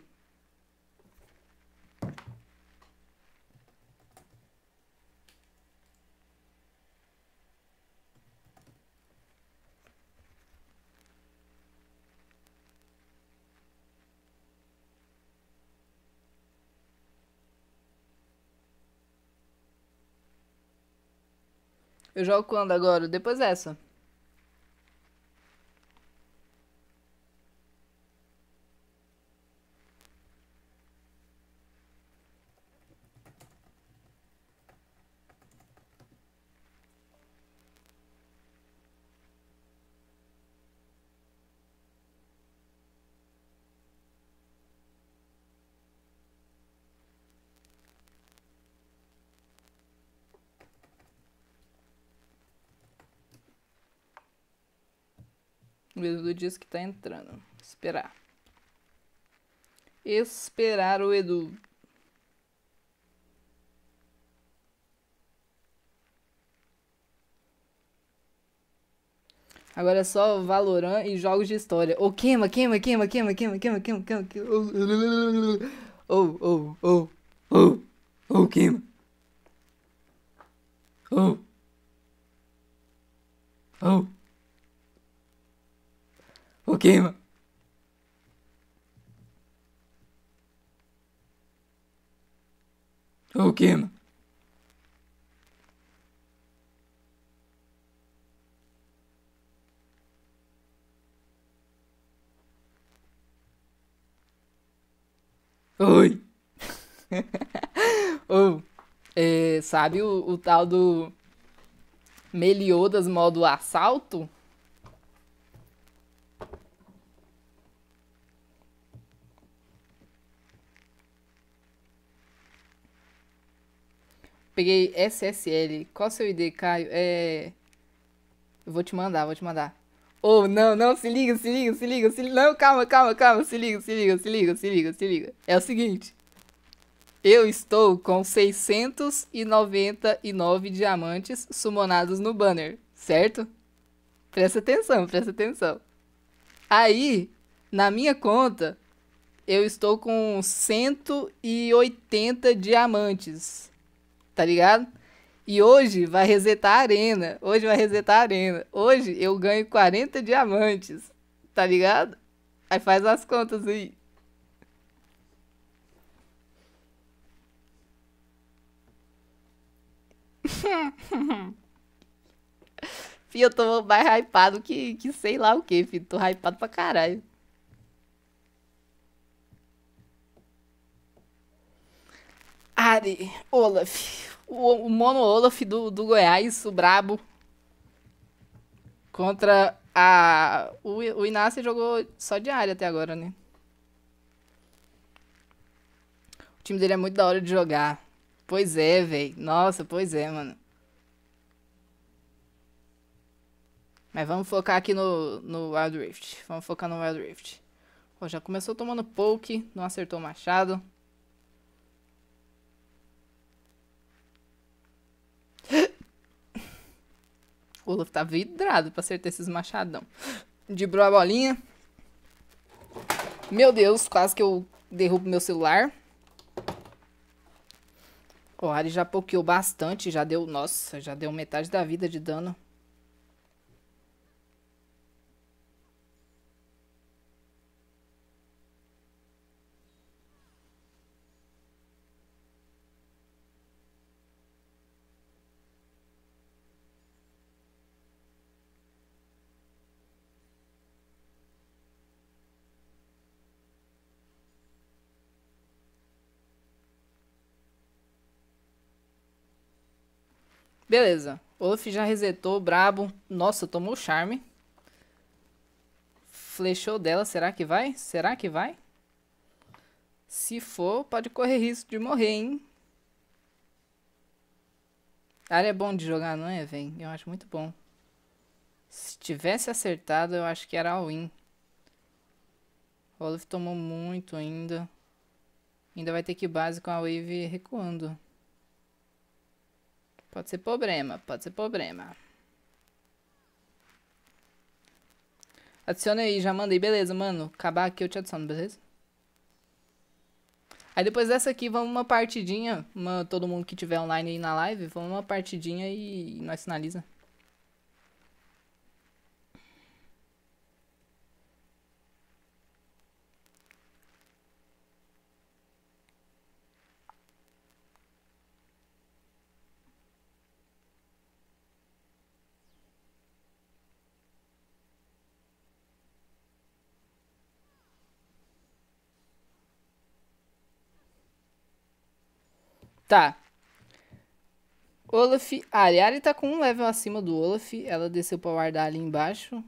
S1: Eu jogo quando agora? Depois dessa. O Edu diz que tá entrando. Esperar. Esperar o Edu. Agora é só Valorant e jogos de história. Ou queima, queima, queima, queima, queima, queima, queima, queima, queima. Ou, ou, ou, ou, ou, queima. Ou, ou, ou, queima. Ou, queima. Oi. Ou, é, sabe o, o tal do Meliodas modo assalto? Peguei S S L. Qual é o seu I D, Caio? É... Eu vou te mandar, vou te mandar. Ou não, não, se liga, se liga, se liga, se liga. Não, calma, calma, calma. Se liga, se liga, se liga, se liga, se liga. É o seguinte. Eu estou com seiscentos e noventa e nove diamantes sumonados no banner, certo? Presta atenção, presta atenção. Aí, na minha conta, eu estou com cento e oitenta diamantes, tá ligado? E hoje vai resetar a arena. Hoje vai resetar a arena. Hoje eu ganho quarenta diamantes, tá ligado? Aí faz as contas aí. Fih, eu tô mais hypado que, que sei lá o que, filho. Tô hypado pra caralho. Ari, Olaf. O, o mono Olaf do, do Goiás, o brabo. Contra a. O, o Inácio jogou só de área até agora, né? O time dele é muito da hora de jogar. Pois é, velho. Nossa, pois é, mano. Mas vamos focar aqui no, no Wild Rift. Vamos focar no Wild Rift. Pô, já começou tomando poke, não acertou o machado. O Olaf tá vidrado pra acertar esses machadão. Dibrou a bolinha. Meu Deus, quase que eu derrubo meu celular. O Ari já pokeou bastante, já deu... Nossa, já deu metade da vida de dano. Beleza. Olaf já resetou, brabo. Nossa, tomou charme. Flechou dela, será que vai? Será que vai? Se for, pode correr risco de morrer, hein? A área é bom de jogar, não é, velho? Eu acho muito bom. Se tivesse acertado, eu acho que era all-in. O Olaf tomou muito ainda. Ainda vai ter que base com a wave recuando. Pode ser problema, pode ser problema. Adiciona aí, já mandei. Beleza, mano. Acabar aqui eu te adiciono, beleza? Aí depois dessa aqui, vamos uma partidinha. Uma, todo mundo que tiver online aí na live, vamos uma partidinha e nós finaliza. Tá. Olaf. A Ariari tá com um level acima do Olaf. Ela desceu pra guardar ali embaixo.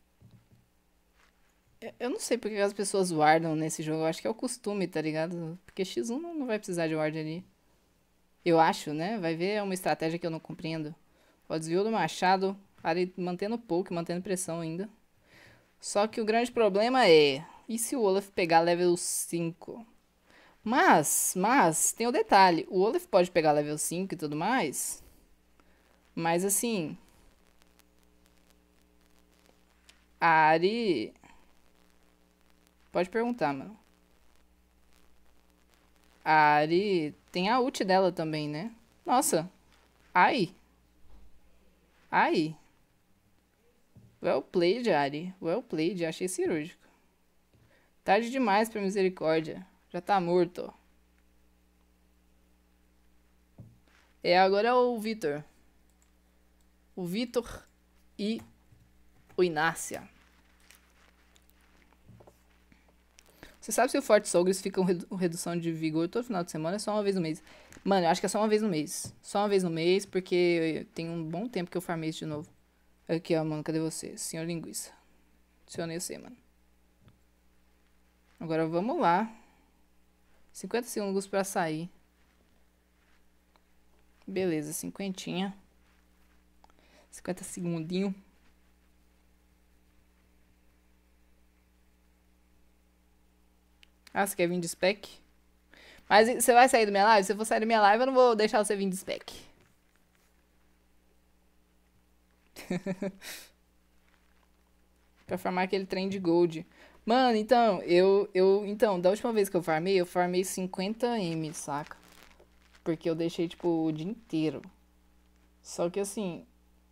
S1: Eu não sei porque as pessoas guardam nesse jogo. Eu acho que é o costume, tá ligado? Porque xis um não vai precisar de ward ali. Eu acho, né? Vai ver, é uma estratégia que eu não compreendo. O desvio do machado. Ari mantendo poke, mantendo pressão ainda. Só que o grande problema é... E se o Olaf pegar level cinco? Mas, mas, tem o detalhe. O Olaf pode pegar level cinco e tudo mais. Mas assim... A Ari... Pode perguntar, mano. A Ari tem a ult dela também, né? Nossa. Ai. Ai. Well played, Ari. Well played. Achei cirúrgico. Tarde demais pra misericórdia. Já tá morto. É, agora é o Vitor. O Vitor e o Inácia. Você sabe se o Forte Sogres fica com redu redução de vigor todo final de semana? É só uma vez no mês. Mano, eu acho que é só uma vez no mês. Só uma vez no mês, porque tem um bom tempo que eu farmei isso de novo. Aqui, ó, mano. Cadê você? Senhor Linguiça. Adicionei você, mano. Agora vamos lá. cinquenta segundos pra sair. Beleza, cinquentinha. cinquenta segundinho. Ah, você quer vir de spec? Mas você vai sair da minha live? Se eu for sair da minha live, eu não vou deixar você vir de spec. Pra farmar aquele trem de gold. Mano, então, eu, eu... Então, da última vez que eu farmei, eu farmei cinquenta M, saca? Porque eu deixei, tipo, o dia inteiro. Só que, assim...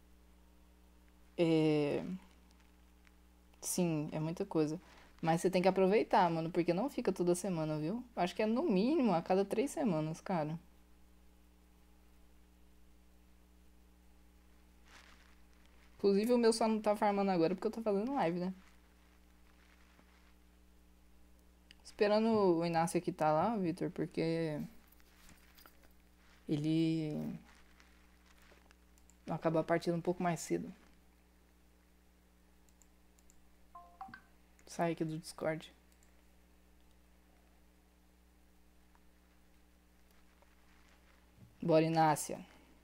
S1: É... Sim, é muita coisa. Mas você tem que aproveitar, mano, porque não fica toda semana, viu? Acho que é no mínimo a cada três semanas, cara. Inclusive, o meu só não tá farmando agora porque eu tô fazendo live, né? Esperando o Inácio aqui tá lá, Vitor, porque ele acaba partindo um pouco mais cedo. Sai aqui do Discord. Bora, Inácia.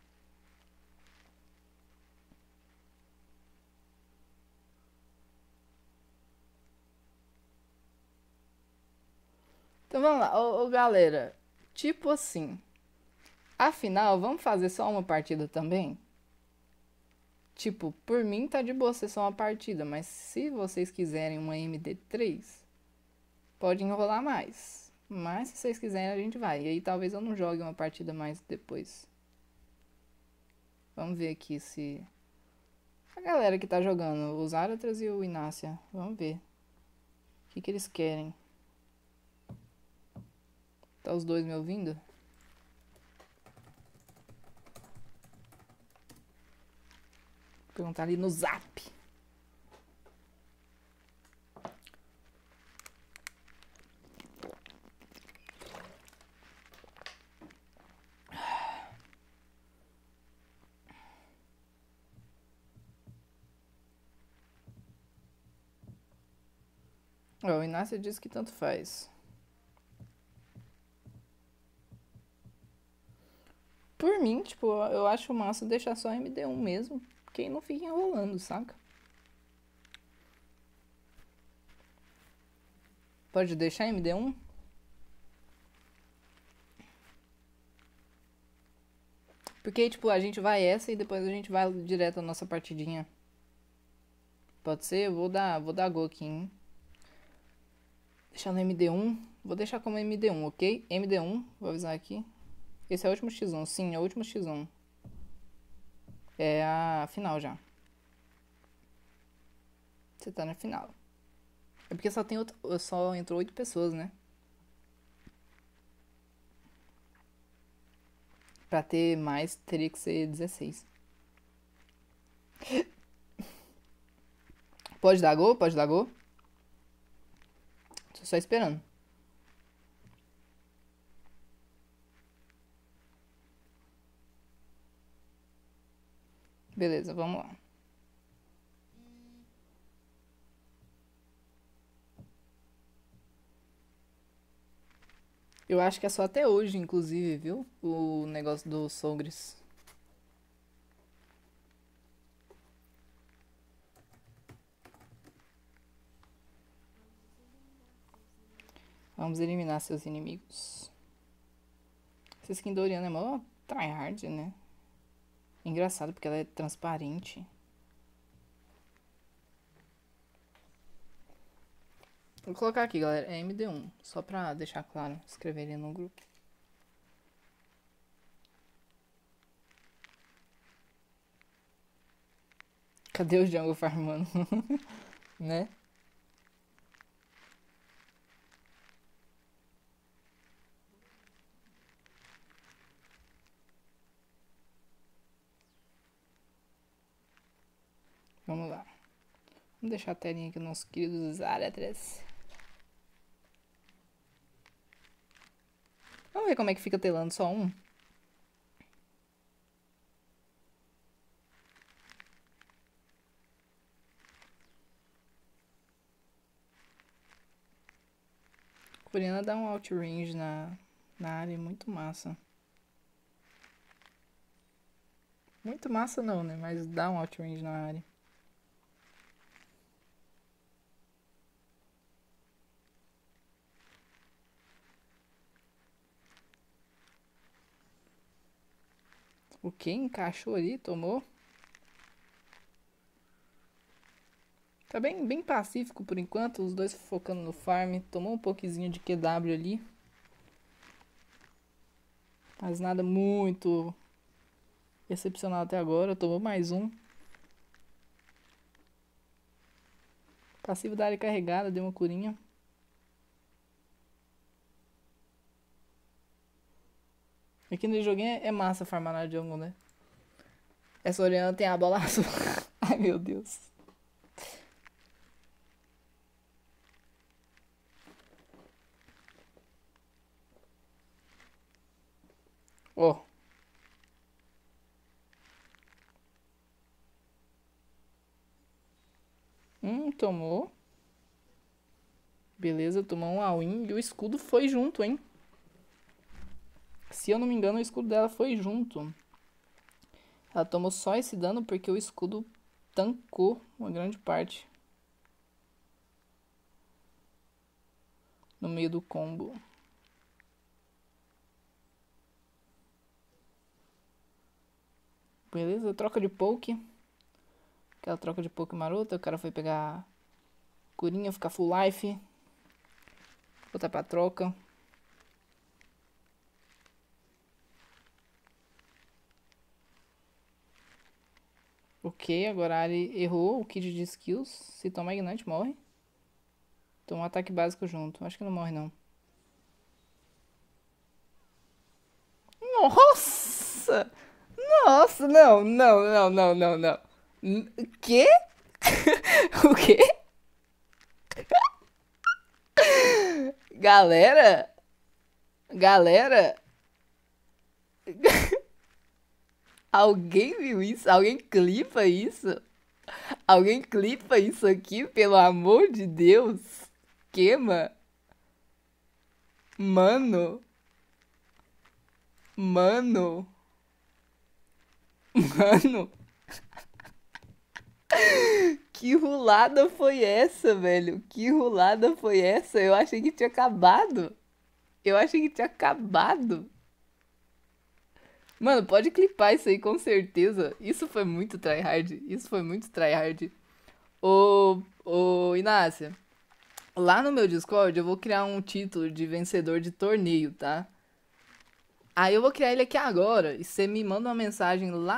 S1: Então vamos lá, ô, ô galera. Tipo assim. Afinal, vamos fazer só uma partida também? Tipo, por mim tá de boa ser só uma partida, mas se vocês quiserem uma M D três, pode enrolar mais. Mas se vocês quiserem, a gente vai. E aí talvez eu não jogue uma partida mais depois. Vamos ver aqui se... A galera que tá jogando, os Aratras e o Inácia. Vamos ver. O que que eles querem. Tá os dois me ouvindo? Vou perguntar ali no zap. Ó, o Inácio disse que tanto faz. Por mim, tipo, eu acho massa deixar só M D um mesmo. Porque aí não fica enrolando, saca? Pode deixar M D um? Porque, tipo, a gente vai essa e depois a gente vai direto à nossa partidinha. Pode ser? Eu vou dar, vou dar go aqui, hein? Deixar no M D um. Vou deixar como M D um, ok? M D um, vou avisar aqui. Esse é o último X um, sim, é o último X um. É a final já. Você tá na final. É porque só tem outro, só entrou oito pessoas, né? Pra ter mais, teria que ser dezesseis. Pode dar gol? Pode dar gol? Tô só esperando. Beleza, vamos lá. Eu acho que é só até hoje, inclusive, viu? O negócio dos Sogres. Vamos eliminar seus inimigos. Essa skin do Oriana é mó tryhard, né? Engraçado porque ela é transparente. Vou colocar aqui, galera. É M D um. Só pra deixar claro. Escrever ele no grupo. Cadê o Jungle farmando? Né? Vamos lá. Vamos deixar a telinha aqui, nossos queridos Zaratras. Vamos ver como é que fica telando só um. Coreana dá um outrange na, na área, muito massa. Muito massa não, né? Mas dá um outrange na área. O que? Encaixou ali, tomou. Tá bem, bem pacífico por enquanto, os dois focando no farm. Tomou um pouquinho de Q W ali. Mas nada muito excepcional até agora. Tomou mais um. Passivo da área carregada, deu uma curinha. Aqui no joguinho é massa farmar na jungle, né? Essa Oriana tem a bola azul. Ai, meu Deus. Ó. Oh. Hum, tomou. Beleza, tomou um all-in e o escudo foi junto, hein? Se eu não me engano, o escudo dela foi junto. Ela tomou só esse dano porque o escudo tancou uma grande parte. No meio do combo. Beleza, troca de poke. Aquela troca de poke marota. O cara foi pegar curinha, ficar full life. Botar pra troca. Ok, agora a Ari errou o kit de skills. Se tomar Ignite, morre. Toma um ataque básico junto. Acho que não morre, não. Nossa! Nossa, não, não, não, não, não, não. O quê? O quê? Galera? Galera? Alguém viu isso? Alguém clipa isso? Alguém clipa isso aqui, pelo amor de Deus? Queima? Mano? Mano? Mano? Que rolada foi essa, velho? Que rolada foi essa? Eu achei que tinha acabado. Eu achei que tinha acabado. Mano, pode clipar isso aí com certeza. Isso foi muito tryhard. Isso foi muito tryhard. Ô, ô, Inácia. Lá no meu Discord eu vou criar um título de vencedor de torneio, tá? Aí eu vou criar ele aqui agora. E você me manda uma mensagem lá